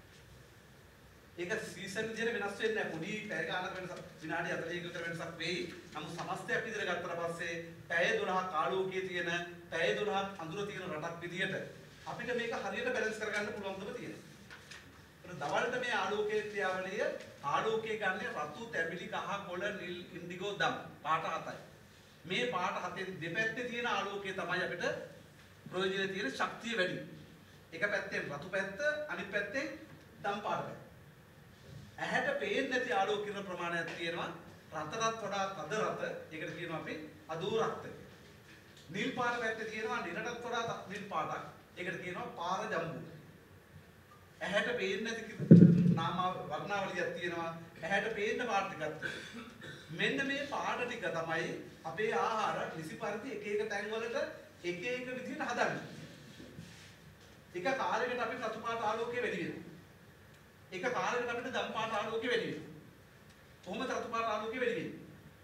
ඒක සීසන් විදිහට වෙනස් වෙන්නේ නැහැ. පොඩි පැය ගානක වෙනසක් විනාඩි 40ක විතර වෙනසක් වෙයි. නමුත් සමස්තයක් විදිහට ගත්තට පස්සේ පැය 12ක් ආලෝකයේ තියෙන පැය 12ක් අඳුර තියෙන රටක් විදිහට අපිට මේක හරියට බැලන්ස් කරගන්න පුළුවන්කම තියෙනවා. ඒක දවල්ට මේ ආලෝකයේ ක්‍රියාවලිය ආලෝකයේ ගන්න රතු, තැඹිලි, කහ, කොළ, නිල්, ඉන්ඩිගෝ, දම් පාට 7යි. මේ පාට 7න් දෙපැත්තේ තියෙන ආලෝකයේ තමයි අපිට ප්‍රයෝජනෙ තියෙන ශක්තිය වැඩි. එක පැත්තෙන් රතු පැත්ත, අනිත් පැත්තෙන් දම් පාට පැත්ත. ඇහැට පේන්නේ නැති ආලෝක කිරණ ප්‍රමාණයක් තියෙනවා. රතටත් වඩා තද රත. ඒකට කියනවා අපි අදූරක්ත. නිල් පාට පැත්තේ තියෙනවා නිරටත් වඩා නිල් පාටක්. ඒකට කියනවා පාර ජම්බු. ඇහැට පේන්නේ නැති නාම වර්ණාවලියක් තියෙනවා. ඇහැට පේන්න පාට ටිකක්. මෙන්න මේ පාට ටික තමයි අපේ ආහාර නිසි පරිදි එක එක තැන් වලට එක එක විදිහට හදන්නේ. එක කාලයකට අපි රතු පාට ආලෝකය වැඩි වෙනවා. එක කාලයකට අපිට දම් පාට ආලෝකය වැඩි වෙනවා. කොහොමද රතු පාට ආලෝකය වැඩි වෙන්නේ?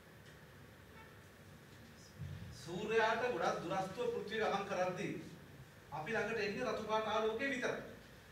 සූර්යයාට ගොඩක් දුරස්තව පෘථිවිය ගමන් කරද්දී අපි ළඟට එන්නේ රතු පාට ආලෝකය විතරයි.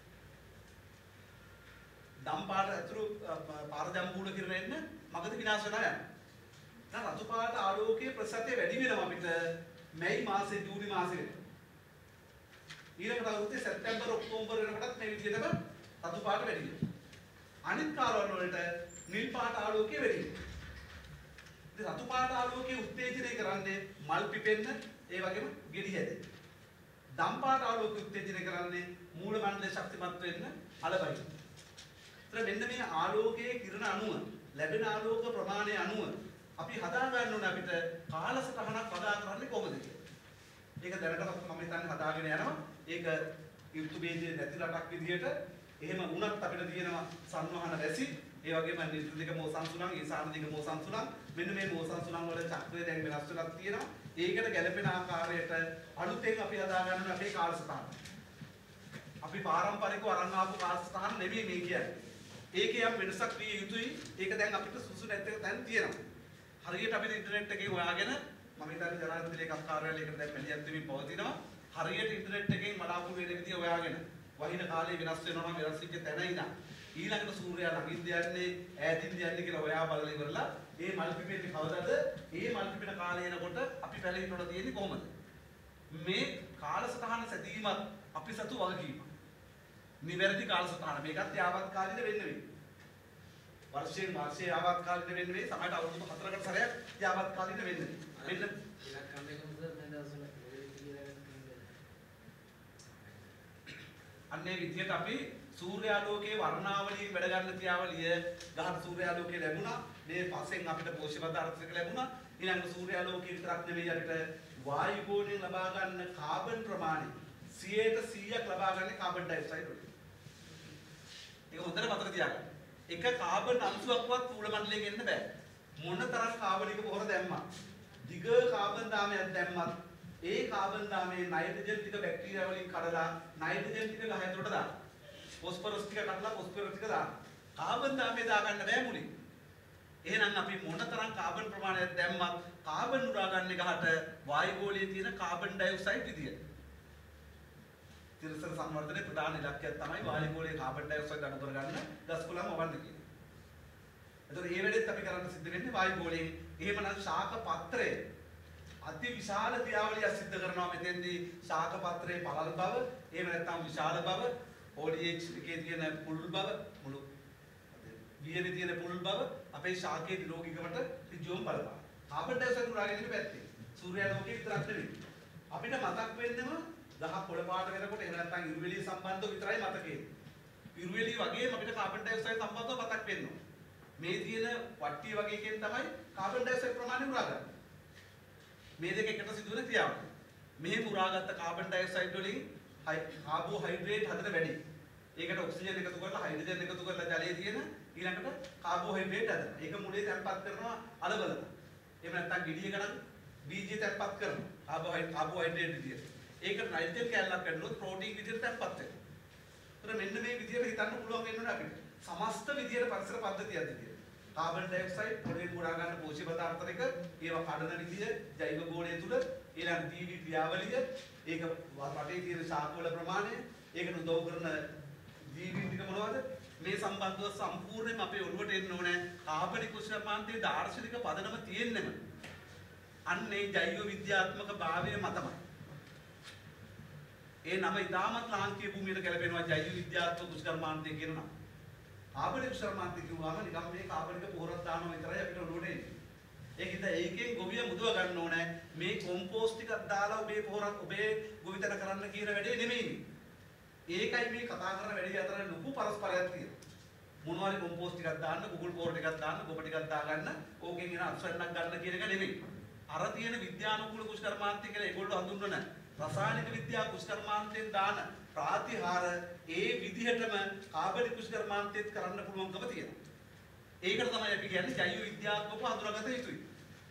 දම් පාට ඇතුළු පාර ජම්බූල කිරණ එන්න මගද විනාශ වෙනවා යනවා. දැන් රතු පාට ආලෝකයේ ප්‍රසතිය වැඩි වෙනවා අපිට මැයි මාසේ ජූනි මාසේ වෙනවා. ඊළඟට අවුරුද්දේ සැප්තැම්බර් ඔක්තෝබර් වෙනකොටත් මේ විදිහටම රතු පාට වැඩි වෙනවා. අනිත් කාලවල වලට නිල් පාට ආලෝකය වැඩි වෙනවා. ඉතින් රතු පාට ආලෝකයේ උත්තේජනය කරන්නේ මල් පිපෙන්න ඒ වගේම ගෙඩි හැදෙන්න. දම් පාට ආලෝකයේ උත්තේජනය කරන්නේ මූල මණ්ඩලයේ ශක්තිමත් වෙන්න අලබයි. ඒතර මෙන්න මේ ආලෝකයේ කිරණ අණුව ලැබෙන ආලෝක ප්‍රමාණය අණුව අපි හදා ගන්න ඕනේ අපිට කාලසටහනක් හදා කරන්නේ කොහොමද කියලා. ඒක දැනටත් මම හිතන්නේ හදාගෙන යනවා. ඒක ඍතු ભેදයේ නැති රටක් විදියට එහෙම වුණත් අපිට තියෙනවා සංවහන රැසි. ඒ වගේම නිර්දික මෝසන් සුළං, ඊසාන දිග මෝසන් සුළං. මෙන්න මේ මෝසන් සුළං වල චක්‍රය දැන් වෙනස් වෙලා තියෙනවා. ඒකට ගැළපෙන ආකාරයට අලුතෙන් අපි හදා ගන්න අපේ කාලසටහන. අපි පාරම්පරිකව අරන් ආපු කාලසටහන නෙමෙයි මේ කියන්නේ. ඒකේ යම් වෙනසක් විය යුතුයි. ඒක දැන් අපිට සුසු නැත්නම් දැන් තියෙනවා. හරියට අපිට ඉන්ටර්නෙට් එකේ හොයාගෙන මම හිතන්නේ ජනාධිපති ලේකම් කාර්යාලයකට දැන් මෙලියක් දෙමින් පවතිනවා. හරියට ඉන්ටර්නෙට් එකෙන් බලාපොරොත්තු වෙන විදිය හොයාගෙන වහින කාලේ වෙනස් වෙනවා නම් වෙනස් වෙච්ච තැන ඉඳන් ඊළඟට සූර්යයා ළඟින්ද යන්නේ ඈතින්ද යන්නේ කියලා හොයා බලලා ඉවරලා ඒ මල්ටිපේට් කවදාද ඒ මල්ටිපේට් කාලය එනකොට අපි පැලෙන්නට තියෙන්නේ කොහොමද මේ කාලසටහන සැදීමත් අපි සතු වගකීමක් නිවැරදි කාලසටහන මේකත් යාවත්කාලින වෙන්න වෙයි වර්ෂයෙන් මාසයේ යාවත්කාලින වෙන්න වෙයි සමහරට අවුරුදු 4කට සැරයක් යාවත්කාලින වෙන්න මෙන්න ඉලක්කම් එක මුද මේ දවස්වල අන්නේ විදියට අපි සූර්යාලෝකයේ වර්ණාවලියෙන් වැඩ ගන්න ක්‍රියාවලිය ගහන සූර්යාලෝකයේ ලැබුණා මේ පස්සෙන් අපිට පෝෂ්‍ය පදාර්ථ ටික ලැබුණා ඊළඟට සූර්යාලෝකයේ විතරක් නෙවෙයි අපිට වායු ගෝණයෙන් ලබා ගන්න කාබන් ප්‍රමාණය 100% ලබා ගන්න කාබන් ඩයොක්සයිඩ් වලින් ඒක හොඳට මතක තියාගන්න එක කාබන් අංශුවක්වත් මූල මණ්ඩලයෙන් එන්න බෑ මොන තරම් කාබනික පොහොර දැම්මා දිග කාබන් දාමයක් දැම්මත් ඒ කාබන් දාමේ නයිට්‍රජන් ටික බැක්ටීරියා වලින් කඩලා නයිට්‍රජන් ටික ගහ ඇතුළට දාන්න. ෆොස්ෆරස් ටික කඩලා ෆොස්ෆරස් ටික දාන්න. කාබන් දාමේ දාගන්න බෑ මුලින්. එහෙනම් අපි මොනතරම් කාබන් ප්‍රමාණයක් දැම්මත් කාබන් උරා ගන්න ගහට වායුගෝලයේ තියෙන කාබන් ඩයොක්සයිඩ් විදිය. තිරසන සංවර්ධනයේ ප්‍රධාන ඉලක්කය තමයි වායුගෝලයේ කාබන් ඩයොක්සයිඩ් අඩු කරගන්න ගස් කොළන් වවන්න කියන්නේ. එතකොට මේ වෙලෙත් අපි කරන්න සිද්ධ වෙන්නේ වායුගෝලයෙන් එහෙමනම් ශාක පත්‍රය අති විශාල ක්‍රියාවලියක් සිද්ධ කරනවා මෙතෙන්දී ශාක පත්‍රයේ පළල් බව එහෙම නැත්නම් විශාල බව ODH එකේ තියෙන පුළුල් බව මුළු වියනේ තියෙන පුළුල් බව අපේ ශාකයේ නිරෝගීකමට ඍජුවම බලපාන. කාබන් ඩයොක්සයිඩ් උරාගෙන ඉන්න පැත්තේ සූර්යාලෝකයේ විතරක් නෙවෙයි. අපිට මතක් වෙන්නම ගහ පොළ පාට වෙනකොට එහෙම නැත්නම් ඉරුවෙලිය සම්බන්ධව විතරයි මතකේ. ඉරුවෙලිය වගේම අපිට කාබන් ඩයොක්සයිඩ් සම්බන්ධව මතක් වෙනවා. මේ තියෙන වට්ටිය වගේ එකෙන් තමයි කාබන් ඩයොක්සයිඩ් ප්‍රමාණය උරාගන්නේ. මේ දෙක එකට සිදුවෙන ක්‍රියාවක්. මෙහෙම උරාගත්ත කාබන් ඩයොක්සයිඩ් වලින් කාබෝහයිඩ්‍රේට් හදන වැඩි. ඒකට ඔක්සිජන් එකතු කරලා හයිඩ්‍රජන් එකතු කරලා ජලයේ තියෙන ඊළඟට කාබෝහයිඩ්‍රේට් හදනවා. ඒක මුලේ තැම්පත් කරනවා අලවල. එහෙම නැත්නම් ගෙඩියකට බීජය තැම්පත් කරනවා. කාබෝහයිඩ්‍රේට් විදියට. ඒකට නයිට්‍රජන් කැලලක් ගන්නොත් ප්‍රෝටීන් විදියට තැම්පත් වෙනවා. ඒතර මෙන්න මේ විදියට හිතන්න පුළුවන් වෙනවා අපිට. සමස්ත විදියට පරිසර පද්ධතියක් විදියට. කාබන් ඩයොක්සයිඩ් පොළවේ පුරා ගන්න පෝෂ්‍ය පදාර්ථ ටික ඒවා කඩන විදිය ජෛව ගෝණය තුල ඊළඟ දීවි ක්‍රියාවලිය ඒක වටේ තියෙන ශාකවල ප්‍රමාණය ඒකට උදව් කරන දීවි ටික මොනවද මේ සම්බන්ධව සම්පූර්ණයෙන්ම අපේ ඔළුවට එන්න ඕනේ කාබනික උෂ්ණමාන්තයේ දාර්ශනික පදනම තියෙන්නෙම අන්නේ ජෛව විද්‍යාත්මක භාවය මතමයි ඒ නම ඉතාමත් ලාංකීය භූමියට ගැලපෙනවා ජෛව විද්‍යාත්මක උෂ්ණමාන්තය කියන නම කාබනික උෂ්ණමාන්තය කියුවාම නිකම් මේ කාබනික පොහොරක් දානවා විතරයි අපිට ඔළුවට එන්නේ. ඒකිට ඒකෙන් ගොවිය මුදව ගන්න ඕනේ. මේ කොම්පෝස්ට් ටිකක් දාලා ඔබේ පොහොරක් ඔබේ ගොවිතැන කරන්න කියන වැඩේ නෙමෙයි. ඒකයි මේ කතා කරන වැඩේ අතර ලොකු පරස්පරයක් තියෙනවා. මොනවාරි කොම්පෝස්ට් ටිකක් දාන්න, කුකුල් පොහොර ටිකක් දාන්න, ගොබ ටිකක් දාගන්න, ඕකෙන් එන අක්ෂරණක් ගන්න කියන එක නෙමෙයි. අර තියෙන විද්‍යානුකූල කුෂ්කර්මාන්තය කියලා ඒගොල්ලෝ හඳුන්වන රසායනික විද්‍යා කුෂ්කර්මාන්තයෙන් දාන ප්‍රාතිහාර ඒ විදිහටම කාබනික කුෂ්කර්මාන්තයත් කරන්න පුළුවන්කම තියෙනවා. ඒකට තමයි අපි කියන්නේ ජෛව විද්‍යාත්මකව හඳුනාගත යුතුයි.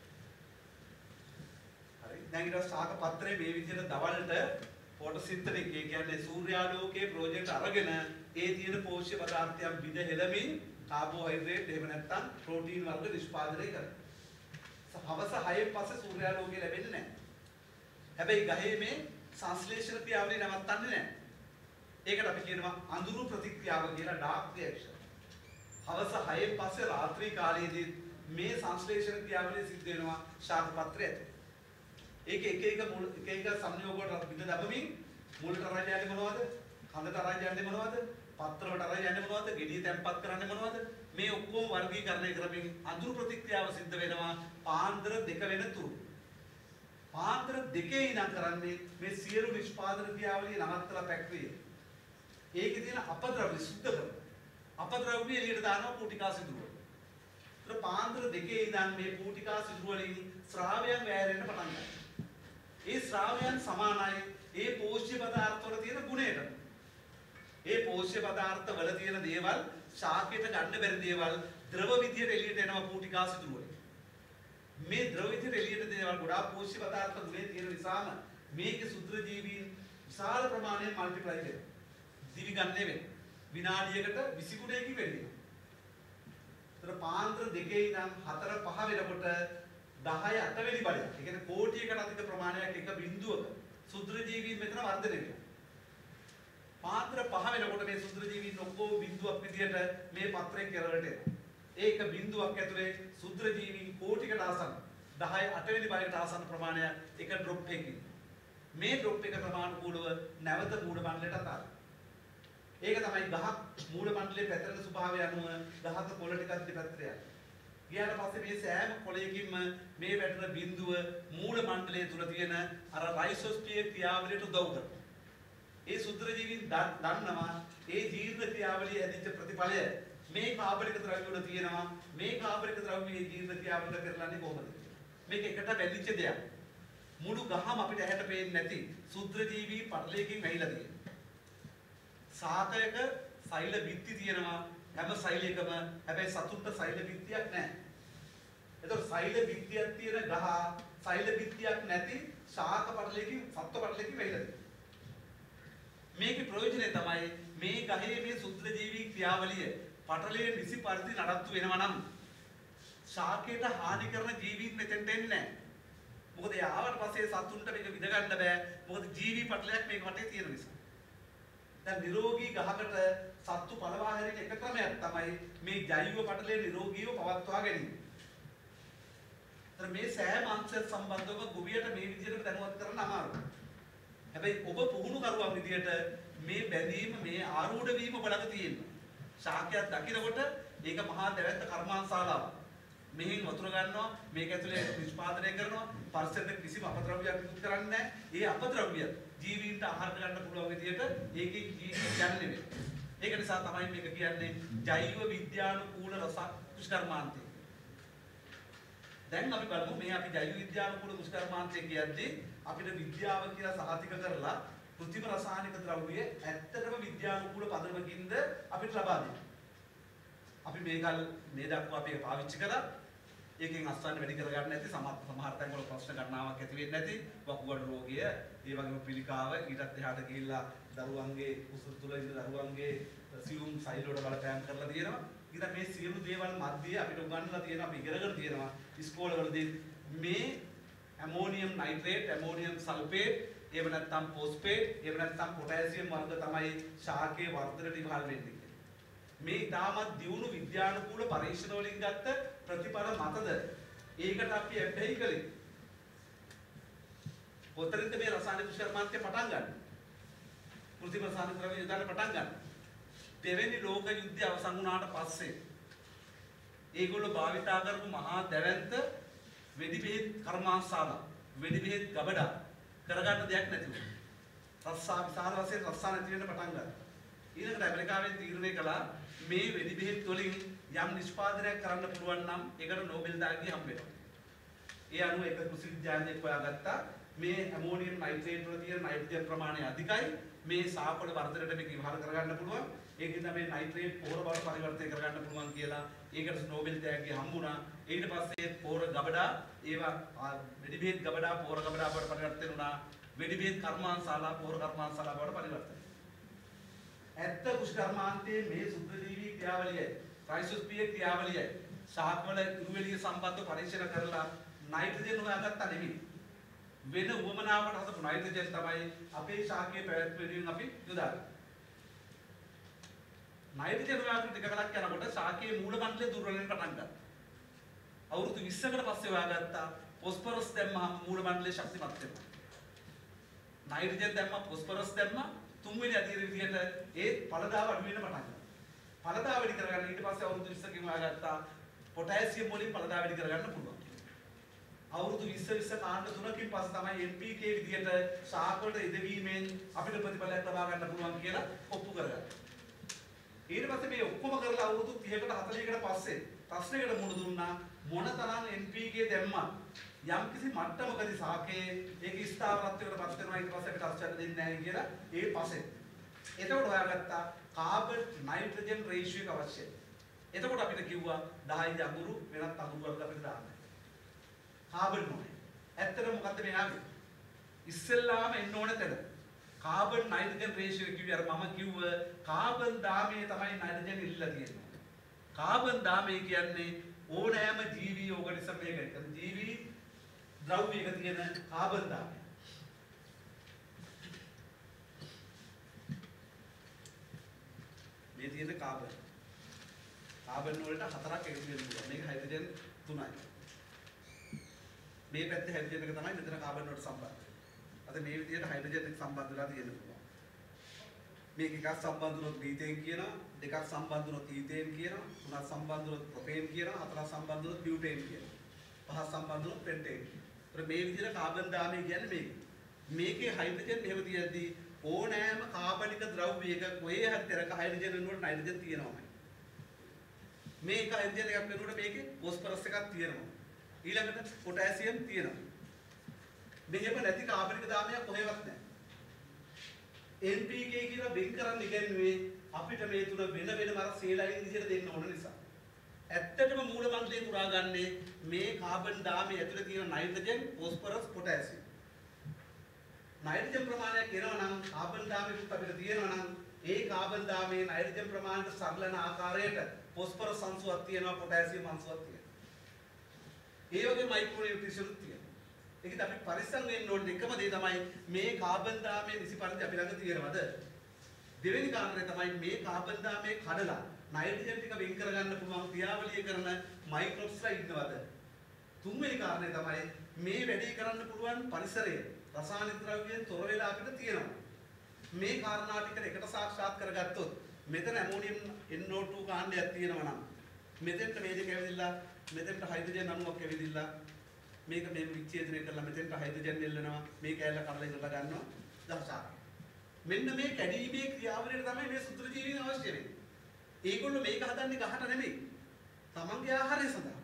හරි. දැන් ඊට ශාක පත්‍රයේ මේ විදිහට දවල්ට ෆොටෝසින්තටික් ඒ කියන්නේ සූර්යාලෝකයේ ප්‍රොජෙක්ට් අරගෙන ඒ තියෙන පෝෂ්‍ය පදාර්ථයන් විද හෙළමින් කාබෝහයිඩ්‍රේට් එහෙම නැත්නම් ප්‍රෝටීන් වර්ග නිෂ්පාදනය කරනවා. හවස 6න් පස්සේ සූර්යාලෝකය ලැබෙන්නේ නැහැ. හැබැයි ගහේ මේ සංශ්ලේෂණ ක්‍රියාවලිය නවත්තන්නේ නැහැ. ඒකට අපි කියනවා අඳුරු ප්‍රතික්‍රියාව කියලා ඩාර්ක් රියැක්ෂන්. හවස 6න් පස්සේ රාත්‍රී කාලයේදී මේ සංශ්ලේෂණ ක්‍රියාවලිය සිද්ධ වෙනවා ශාක පත්‍රය ඇතුලේ. ඒක එක සංයෝග වලට බිඳ දබමින් මුලට අරන් යන්නේ මොනවද? කඳට අරන් යන්නේ මොනවද? පත්‍රවලට අරන් යන්නේ මොනවද? ගෙඩිය තැම්පත් කරන්නේ මොනවද? මේ ඔක්කොම වර්ගීකරණය කරමින් අඳුරු ප්‍රතික්‍රියාව සිද්ධ වෙනවා පාන්දර 2 වෙනතුරු. පාන්දර 2 ඉඳන් කරන්නේ මේ සියලු නිෂ්පාදන ක්‍රියාවලිය නවත්තලා පැක්‍රිය. ඒකේ තියෙන අපද්‍රව්‍ය සුද්ධ කරනවා. අපද්‍රව්‍ය එළියට දානවා පූටිකා සිදුරු වල. ඒතර පාන්දර 2 ඉඳන් මේ පූටිකා සිදුරු වලින් ශ්‍රාවයන් වැයෙන්න පටන් ගන්නවා. ඒ ශ්‍රාවයන් සමානයි ඒ පෝෂ්‍ය පදාර්ථ වල තියෙන ගුණයට. ඒ පෝෂ්‍ය පෝෂ්‍ය පදාර්ථ වල තියෙන දේවල් ශාකයට ගන්න බැරි දේවල් ද්‍රව විදියට එළියට එනවා කූටිකා සිදුරු වලින්. මේ ද්‍රව විදියට එළියට දේවල් ගොඩාක් පෝෂ්‍ය පදාර්ථ ගුණේ තියෙන නිසාම මේකේ සුද්ධ ජීවීන් විශාල ප්‍රමාණයෙන් මල්ටිප්ලයි වෙනවා. දිවි ගන්න වෙනවා. විනාඩියකට 20 ගුණයකින් වැඩි වෙනවා. ඒතර පාන්ත්‍ර දෙකේ ඉඳන් 4 5 වෙනකොට 10 8 වෙනි බලයක්. ඒ කියන්නේ කෝටියකට අධික ප්‍රමාණයක් එක බිඳුවක සුද්ධ ජීවීන් මෙතන වර්ධනය වෙනවා. පාන්ත්‍ර 5 වෙනකොට මේ සුද්ධ ජීවීන් ඔක්කොම බිඳුවක් විදියට මේ පත්‍රයේ කෙරවලට එනවා. ඒක බිඳුවක් ඇතුලේ සුද්ධ ජීවීන් කෝටිකට ආසන්න 10 8 වෙනි බලයට ආසන්න ප්‍රමාණයක් එක ඩ්‍රොප් එකකින්. මේ ඩ්‍රොප් එක ප්‍රමාණිකූලව නැවත මූල මණ්ඩලයට අතාරිනවා. ඒක තමයි ගහක් මූල මණ්ඩලයේ පැතරන ස්වභාවය අනුව ගහක කොළ ටිකක් දෙපැත්තට යනවා. ගියාට පස්සේ මේ සෑම කොළයකින්ම මේ වැටෙන බිඳුව මූල මණ්ඩලයේ තුල තියෙන අර රයිසෝස්පියර් ක්‍රියාවලියට උදව් කරනවා. ඒ සුද්ධ ජීවීන් දන්නවා ඒ ජීර්ණ ක්‍රියාවලිය ඇදිච්ච ප්‍රතිඵලය මේ කාබනික ද්‍රව්‍ය වල තියෙනවා. මේ කාබනික ද්‍රව්‍යයේ ජීර්ණ ක්‍රියාවලිය කරලන්නේ කොහොමද? මේක එකට බැඳිච්ච දෙයක්. මුළු ගහම අපිට ඇහැට පේන්නේ නැති සුද්ධ ජීවී පටලයකින් වැහිලා තියෙනවා. සාකයක සෛල බිත්ති තියෙනවා හැම සෛලයකම. හැබැයි සතුන්ට සෛල බිත්තියක් නැහැ. එතකොට සෛල බිත්තියක් තියෙන ගහ සෛල බිත්තියක් නැති ශාක පටලයකින් සත්ව පටලයකින් වැහිලා තියෙනවා. මේකේ ප්‍රයෝජනය තමයි මේ ගහේ මේ සුද්ධ ජීවී ක්‍රියාවලිය පටලයේ නිසි පරිදි නඩත්තු වෙනවා නම් ශාකයට හානි කරන ජීවීන් මෙතෙන්ට එන්නේ නැහැ. මොකද ඒ ආවට පස්සේ සතුන්ට මේක විඳ ගන්න බෑ. මොකද ජීවී පටලයක් මේක වටේ තියෙන නිසා. දැන් නිරෝගී ගහකට සත්තු පළවා හැරෙන එක ක්‍රමයක් තමයි මේ ජෛව පටලයේ නිරෝගීව පවත්වා ගැනීම. මේ සෑම අංශ සම්බන්ධව ගොවියට මේ විදිහට දැනුවත් කරන්න අමාරුයි. හැබැයි ඔබ පුහුණු කරුවා විදිහට මේ බැඳීම මේ ආරූඪ වීම බලක තියෙනවා. ශාකයක් දකිනකොට ඒක මහා දැවැත්ත කර්මාන්තශාලාව. මෙහෙන් වතුර ගන්නවා මේක ඇතුලේ නිෂ්පාදනය කරනවා පරිසරයට කිසිම අපද්‍රව්‍යයක් ඉක්ුත් කරන්නේ නැහැ. ඒ අපද්‍රව්‍ය ජීවීන්ට ආහාර ගන්න පුළුවන් විදිහට ඒකේ ජීවි යන්නේ නෙවෙයි. ඒක නිසා තමයි මේක කියන්නේ ජෛව විද්‍යානුකූල රස දුෂ්කර්මාන්තය. දැන් අපි බලමු මේ අපි ජෛව විද්‍යානුකූල දුෂ්කර්මාන්තය කියන්නේ අපිට විද්‍යාව කියලා සාහිතික කරලා කෘත්‍රිම රසායනික ද්‍රව්‍ය ඇත්තටම විද්‍යානුකූල පදනමකින්ද අපිට ලබා දෙනවා. අපි මේකල් මේ දක්වා අපි පාවිච්චි කරා. ඒකෙන් අස්වැන්න වැඩි කරගන්න නැති සමහර තැන්වල ප්‍රශ්න ගණනාවක් ඇති වෙන්නේ නැති වකුගඩු රෝගය, ඒ වගේම පිළිකාව ඊටත් එහාට ගිහිල්ලා දරුවන්ගේ කුසල තුල ඉන්න දරුවන්ගේ සියුම් සෛල වල බලපෑම් කරලා තියෙනවා. ඊට මේ සියලු දේවල් මැද්දේ අපිට උගන්වලා තියෙනවා අපි ඉගෙනගෙන තියෙනවා ඉස්කෝලවලදී මේ ඇමෝනියම් නයිට්‍රේට්, ඇමෝනියම් සල්ෆේට්, එහෙම නැත්නම් ෆොස්ෆේට්, එහෙම නැත්නම් පොටෑසියම් වර්ග තමයි ශාකයේ වර්ධනයට ඉවහල් වෙන්නේ. මේ තාමත් දියුණු විද්‍යානුකූල පරීක්ෂණ වලින් ගත්ත ප්‍රතිඵල මතද ඒකට අපි ඇබ්බැහි කළේ. කොතරින්ද මේ රසායනික දුෂ්කර්මාන්තය පටන් ගන්න? කෘත්‍රිම රසායනික ද්‍රව්‍ය යොදාන්න පටන් ගන්න. දෙවෙනි ලෝක යුද්ධය අවසන් වුණාට පස්සේ ඒගොල්ලෝ භාවිතා කරපු මහා දැවැන්ත වෙඩි බෙහෙත් කර්මාන්තශාලා, වෙඩි බෙහෙත් ගබඩා කරගන්න දෙයක් නැති වුණා. රස්සා විශාල වශයෙන් රස්සා නැති වෙන්න පටන් ගත්තා. ඊළඟට ඇමරිකාවෙන් තීරණය කළා මේ වෙඩි බෙහෙත් වලින් යම් නිෂ්පාදනයක් කරන්න පුළුවන් නම් ඒකට නෝබෙල් දාගිය හම්බ වෙනවා. ඒ අනුව එක කෘෂි විද්‍යාඥයෙක් හොයාගත්තා මේ ඇමෝනියම් නයිට්‍රේට් වල තියෙන නයිට්‍රජන් ප්‍රමාණය අධිකයි. මේ සාපවල වර්ධනයට මේක ඉවහල් කරගන්න පුළුවන්. ඒකෙන් තමයි නයිට්‍රේට් පොහොර බවට පරිවර්තනය කරගන්න පුළුවන් කියලා ඒකට නෝබෙල් දාගිය හම්බුණා. ඊට පස්සේ පොහොර ගබඩා ඒවා වෙඩි බෙහෙත් ගබඩා පොහොර ගබඩා බවට පරිවර්තන වුණා. වෙඩි බෙහෙත් කර්මාන්තශාලා පොහොර කර්මාන්තශාලා බවට පරිවර්තන. ඇත්ත දුෂ්කර්මාන්තයේ මේ සුද්ධ ජීවී ක්‍රියාවලියයි රයිසෝස්පියර් ක්‍රියාවලියයි ශාකවල ඉරුවෙලිය සම්බන්ධව පරීක්ෂණ කරලා නයිට්‍රජන් හොයාගත්තා නෙමෙයි. වෙන උවමනාවකට හදපු නයිට්‍රජන් තමයි අපේ ශාකයේ පැවැත්මෙන් අපි යොදාගන්නේ. නයිට්‍රජන් හොයාගන්න ටික කලක් යනකොට ශාකයේ මූල මණ්ඩලය දුර්වල වෙන්න පටන් ගත්තා. අවුරුදු 20කට පස්සේ හොයාගත්තා ෆොස්ෆරස් දැම්මම මූල මණ්ඩලය ශක්තිමත් වෙනවා. නයිට්‍රජන් දැම්මම ෆොස්ෆරස් දැම්මම තුන්වෙනි අදියර විදිහට ඒ පළදාව අඩු වෙන පටන් ගන්නවා. පළදාව වැඩි කරගන්න ඊට පස්සේ අවුරුදු 20කින් හොයාගත්තා පොටෑසියම් වලින් පළදාව වැඩි කරගන්න පුළුවන්. අවුරුදු 20 කාණ්ඩ 3කින් පස්සේ තමයි NPK විදිහට ශාක වලට ඉදවීමෙන් අපිට ප්‍රතිඵලයක් ලබා ගන්න පුළුවන් කියලා ඔප්පු කරගත්තා. ඊට පස්සේ මේ ඔක්කොම කරලා අවුරුදු 30කට 40කට පස්සේ ප්‍රශ්නයකට මුහුණ දුන්නා මොනතරම් NPK දැම්මත් යම්කිසි මට්ටමකදී ශාකයේ ඒක ස්ථාවරත්වයකට පත් වෙනවා ඊට පස්සේ අපිට අස්චන්න දෙන්නේ නැහැ කියලා ඒ පස්සේ එතකොට හොයාගත්තා කාබන් නයිට්‍රජන් රේෂියෝ එක අවශ්‍යයි. එතකොට අපිට කිව්වා 10 අඟුරු වෙනත් අඟුරු වර්ග අපිට දාන්න. කාබන් ඕනේ. ඇත්තටම මොකද්ද මේ ආවේ? ඉස්සෙල්ලාම එන්න ඕන තැන. කාබන් නයිට්‍රජන් රේෂියෝ කිව්වේ අර මම කිව්ව කාබන් දාමයේ තමයි නයිට්‍රජන් ඉල්ලලා තියෙන්නේ. කාබන් දාමයේ කියන්නේ ඕනෑම ජීවී ඕගනිසම් එකක ජීවී ද්‍රව්‍යයක තියෙන කාබන් දාමය. මේ තියෙන කාබන්. කාබන් වලට හතරක් එකතු වෙන්න පුළුවන්. මේක හයිඩ්‍රජන් 3යි. මේ පැත්තේ හයිඩ්‍රජන් එක තමයි මෙතන කාබන් වලට සම්බන්ධ. අද මේ විදිහට හයිඩ්‍රජන් එක සම්බන්ධ වෙලා තියෙන්න පුළුවන්. මේක එකක් සම්බන්ධ වුණොත් මීතේන් කියනවා, දෙකක් සම්බන්ධ වුණොත් ඊතේන් කියනවා, තුනක් සම්බන්ධ වුණොත් ප්‍රොපේන් කියනවා, හතරක් සම්බන්ධ වුණොත් බියුටේන් කියනවා. පහක් සම්බන්ධ වුණොත් පෙන්ටේන් කියනවා. ඒත් මේ විදිහට කාබන් දාමය කියන්නේ මේක. මේකේ හයිඩ්‍රජන් මෙහෙම තියද්දී ඕනෑම කාබනික ද්‍රව්‍යයක කොහේ හරි තැනක හයිඩ්‍රජන් වෙනුවට නයිට්‍රජන් තියෙනවාමයි. මේක හයිඩ්‍රජන් එකක් වෙනුවට මේකේ ෆොස්ෆරස් එකක් තියෙනවා. ඊළඟට පොටෑසියම් තියෙනවා. මෙහෙම නැති කාබනික දාමයක් කොහෙවත් නැහැ. NPK කියලා වෙන් කරන්න ඉගෙනුවේ අපිට මේ තුන වෙන වෙනම අර සේලයින් විදිහට දෙන්න ඕන නිසා. ඇත්තටම මූල මන්ත්‍රේ පුරාගන්නේ මේ කාබන් දාමයේ ඇතුලේ තියෙන නයිට්‍රජන්, ෆොස්ෆරස්, පොටෑසියම්. නයිට්‍රජන් ප්‍රමාණයක් එනවා නම් කාබන් දාමයකුත් අපිට තියෙනවා නම් ඒ කාබන් දාමයේ නයිට්‍රජන් ප්‍රමාණයට සරලන ආකාරයට ෆොස්ෆරස් අංශුවක් තියෙනවා, පොටෑසියම් අංශුවක් තියෙනවා. ඒ වගේ මයික්‍රෝ නියුට්‍රිෂන්ස් තියෙනවා. ඒකත් අපි පරිස්සම් වෙන්න ඕනේ එකම දේ තමයි මේ කාබන් දාමයේ නිසි පරිදි අපි ළඟ තියෙනවද? දෙවෙනි කාරණය තමයි මේ කාබන් දාමයේ කඩලා නයිට්‍රජන් ටික වෙන් කරගන්න පුළුවන් ක්‍රියාවලිය කරන මයික්‍රොබ්ස්ලා ඉන්නවද? තුන්වෙනි කාරණය තමයි මේ වැඩේ කරන්න පුළුවන් පරිසරය රසායනික ද්‍රව්‍යයෙන් තොර වෙලා අපිට තියෙනවා. මේ කාරණා ටික එකට සාක්ෂාත් කරගත්තොත් මෙතන ඇමෝනියම් NO2 කාණ්ඩයක් තියෙනවා නම් මෙතෙන්ට මේ දෙක ඇවිදilla මෙතෙන්ට හයිඩ්‍රජන් අණුවක් ඇවිදilla මේක මේ විච්ඡේදනය කරලා මෙතෙන්ට හයිඩ්‍රජන් එල්ලනවා මේ කැලල කඩලා ඉඳලා ගන්නවා දහසක්. මෙන්න මේ කැඩීමේ ක්‍රියාවලියට තමයි මේ සුත්‍ර ජීවීන් අවශ්‍ය වෙන්නේ. ඒගොල්ලෝ මේක හදන්නේ ගහට නෙමෙයි. තමන්ගේ ආහාරය සඳහා.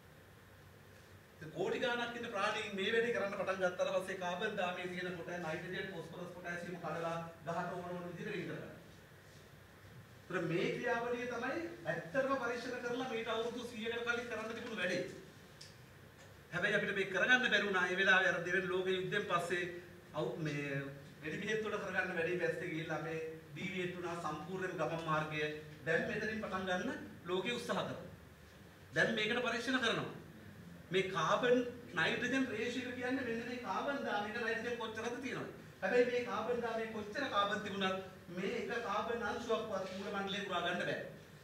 කෝටි ගාණක් ඉන්න ප්‍රාණීන් මේ වැඩේ කරන්න පටන් ගත්තාට පස්සේ කාබන් දාමයේ තියෙන කොට නයිට්‍රජන්, ෆොස්ෆරස්, පොටෑසියම් කඩලා ගහට ඕන විදිහට වෙන් කරගන්නවා. ඒතර මේ ක්‍රියාවලිය තමයි ඇත්තටම පරීක්ෂණ කරලා මේට අවුරුදු 100කට කලින් කරන්න තිබුණු වැඩේ. හැබැයි අපිට මේක කරගන්න බැරි වුණා. ඒ වෙලාවේ අර දෙවෙනි ලෝක යුද්ධයෙන් පස්සේ මේ වෙඩි බෙහෙත් වල කරගන්න වැඩේ පැත්තේ ගිහිල්ලා අපේ ඩීවියේට් වුණා සම්පූර්ණ ගමන් මාර්ගය. දැන් මෙතනින් පටන් ගන්න ලෝකේ උත්සාහ කරනවා. දැන් මේකට පරීක්ෂණ කරනවා. මේ කාබන් නයිට්‍රජන් රේෂියෝ කියන්නේ මෙන්න මේ කාබන් දාමයක නයිට්‍රජන් කොච්චරද තියෙනවද? හැබැයි මේ කාබන් දාමයේ කොච්චර කාබන් තිබුණත් මේ එක කාබන් අංශුවක්වත් මූල මණ්ඩලයෙන් පුරා ගන්න බෑ.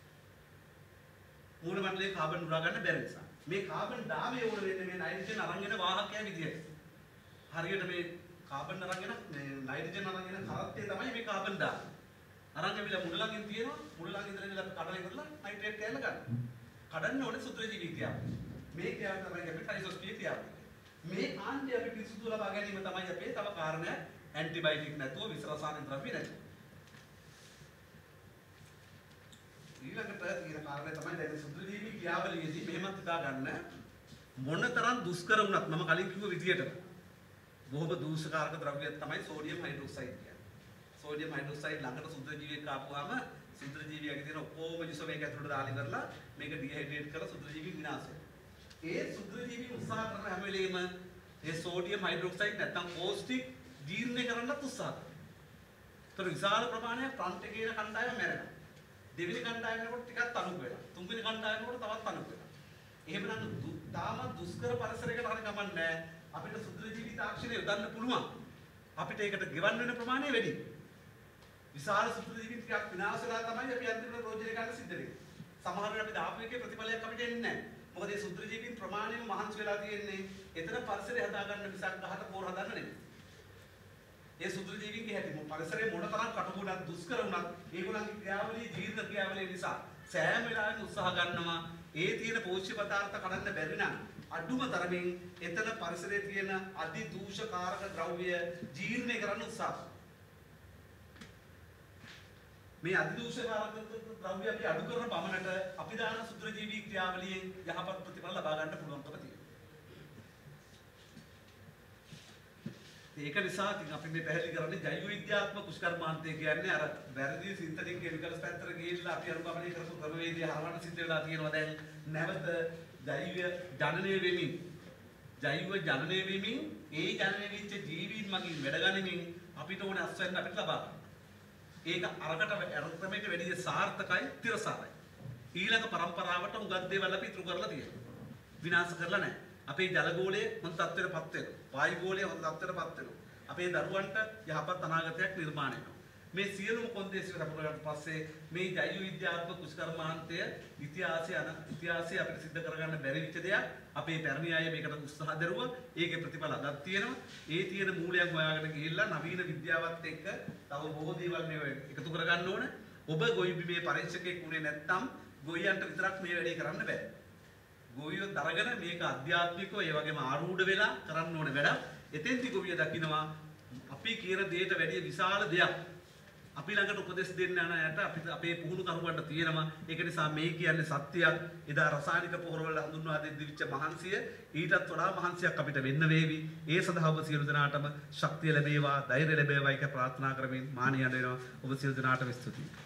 මූල මණ්ඩලයෙන් කාබන් පුරා ගන්න බැරි නිසා. මේ කාබන් දාමයේ උඩ වෙන්නේ මේ නයිට්‍රජන් අරන් එන වාහකය විදියට. හරියට මේ කාබන් අරන් එන මේ නයිට්‍රජන් අරන් එන කරත්තේ තමයි මේ කාබන් දාම. අරන් ඇවිල්ලා මුල ළඟින් තියෙනවා. මුල ළඟ ඉඳලා ඉඳලා කඩලා ඉවරලා නයිට්‍රේට් කැල්ල ගන්න. කඩන්න ඕනේ සුත්‍රජීවී ක්‍රියාව. මේ ක්‍රියාව තමයි අපි ටයිසොස්පිය ක්‍රියාව. මේ කාණ්ඩය අපි පිරිසුදු ලබා ගැනීම තමයි අපේ තව කාරණය ඇන්ටිබයොටික් නැතුව විස රසායන ද්‍රව්‍ය නැතුව. ඊළඟට තියෙන කාරණය තමයි දැන් සුත්‍රජීවී ක්‍රියාවලියේදී මෙහෙමත් හිතා ගන්න මොනතරම් දුෂ්කර වුණත් මම කලින් කිව්ව විදියට බොහොම දූෂකාරක ද්‍රව්‍යයක් තමයි සෝඩියම් හයිඩ්‍රොක්සයිඩ් කියන්නේ. සෝඩියම් හයිඩ්‍රොක්සයිඩ් ළඟට සුත්‍රජීවියෙක් ආපුවාම සුත්‍රජීවියගේ තියෙන ඔක්කොම විස මේක ඇතුළට දාලා ඉවරලා මේක ඩිහයිඩ්‍රේට් කරලා සුත්‍රජීවි විනාශ වෙනවා. ඒ සුත්‍රජීවි උත්සාහ කරන හැම වෙලෙම ඒ සෝඩියම් හයිඩ්‍රොක්සයිඩ් නැත්තම් කෝස්ටික් ජීර්ණය කරන්නත් උත්සාහ කරනවා. ඒතර විශාල ප්‍රමාණයක් ප්‍රන්ට් එකේ ඉන කණ්ඩායම මැරෙනවා. දෙවෙනි කණ්ඩායමකට ටිකක් තනුක් වෙනවා. තුන්වෙනි කණ්ඩායමකට තවත් තනුක් වෙනවා. එහෙමනම් තාම දුෂ්කර පරිසරයකට හරි ගමන් නැහැ. අපිට සුත්‍රජීවි තාක්ෂණය යොදන්න පුළුවන්. අපිට ඒකට ගෙවන්න වෙන ප්‍රමාණය වැඩි. විශාල සුත්‍රජීවීන් ටිකක් විනාශ වෙලා තමයි අපි අන්තිමට ප්‍රයෝජන ගන්න සිද්ධ වෙන්නේ. සමහර වෙලාවට අපි දාපු එකේ ප්‍රතිඵලයක් අපිට එන්නේ නැහැ. මොකද මේ සුත්‍රජීවීන් ප්‍රමාණයම මහන්සි වෙලා තියෙන්නේ එතන පරිසරය හදාගන්න මිසක් ගහට පොර හදන්න නෙමෙයි. ඒ සුත්‍රජීවීන්ගේ හැටි පරිසරයේ මොන තරම් කටුකුණක් දුෂ්කර වුණත් ඒගොල්ලන්ගේ ක්‍රියාවලිය ජීර්ණ ක්‍රියාවලිය නිසා සෑම වෙලාවෙම උත්සාහ ගන්නවා ඒ තියෙන පෝෂ්‍ය පදාර්ථ කඩන්න බැරි නම් අඩුම තරමින් එතන පරිසරයේ තියෙන අධි දූෂකාරක ද්‍රව්‍ය ජීර්ණය කරන්න උත්සාහ කරනවා. මේ අධිදූෂකාරක ද්‍රව්‍ය අපි අඩු කරන පමණට අපි දාන සුත්‍රජීවී ක්‍රියාවලියෙන් යහපත් ප්‍රතිඵල ලබා ගන්න පුළුවන්කම තියෙනවා. ඒක නිසා ඉතින් අපි මේ පැහැදිලි කරන්නේ ජෛව විද්‍යාත්මක කුෂ්කර්මාන්තය කියන්නේ අර වැරදි සින්තටික් කෙමිකල්ස් පැත්තට ගිහිල්ලා අපි අනුගමනය කරපු ක්‍රමවේදය හරවන්න සිද්ධ වෙලා තියෙනවා දැන් නැවත ජෛව ජනනය වෙමින් ඒ ජනනය වෙච්ච ජීවීන් මගින් වැඩ ගනිමින් අපිට ඕනේ අස්වැන්න අපිට ලබා ගන්න. ඒක අරකට අරක්‍රමයට වැඩි සාර්ථකයි තිරසාරයි. ඊළඟ પરම්පරාවට උගත් දේවල් අපි ඉතුරු කරලා තියෙනවා. විනාශ කරලා නැහැ. අපේ ජලගෝලය හොඳ තත්ත්වයටපත් වෙනවා. වායු ගෝලය හොඳ තත්ත්වයටපත් වෙනවා. අපේ දරුවන්ට යහපත් අනාගතයක් නිර්මාණය වෙනවා. මේ සියලුම කොන්දේසි රැපුරකට පස්සේ මේ ජෛව විද්‍යාත්මක කුෂ්කර්මාන්තය ඉතිහාසය අපිට සිද්ධ කරගන්න බැරි වෙච්ච දෙයක්. අපේ පැරණි අය මේකට උත්සාහ දරුවා. ඒකේ ප්‍රතිඵල අදක් තියෙනවා. ඒ තියෙන මූලයන් හොයාගෙන ගිහිල්ලා නවීන විද්‍යාවත් එක්ක තව බොහෝ දේවල් මේ එකතු කරගන්න ඕන. ඔබ ගොවි බිමේ පරීක්ෂකෙක් වුණේ නැත්නම් ගොවියන්ට විතරක් මේ වැඩේ කරන්න බෑ. ගොවියෝ දරගෙන මේක අධ්‍යාත්මිකව ඒ වගේම ආරූඪ වෙලා කරන්න ඕන වැඩක්. එතෙන්දි ගොවිය දකින්නවා අපි කියන දෙයට වැඩිය විශාල දෙයක් අපි ළඟට උපදෙස් දෙන්න යන යට අපේ පුහුණු කරුවන්ට තියෙනවා. ඒක නිසා මේ කියන්නේ සත්‍යයක්. එදා රසායනික පොහොරවල හඳුන්වා දෙවිච්ච මහන්සිය ඊටත් වඩා මහන්සියක් අපිට වෙන්න වේවි. ඒ සඳහා ඔබ සියලු දෙනාටම ශක්තිය ලැබේවා, ධෛර්යය ලැබේවා කියලා ප්‍රාර්ථනා කරමින් මානියඩ වෙනවා. ඔබ සියලු දෙනාටම ස්තුතියි.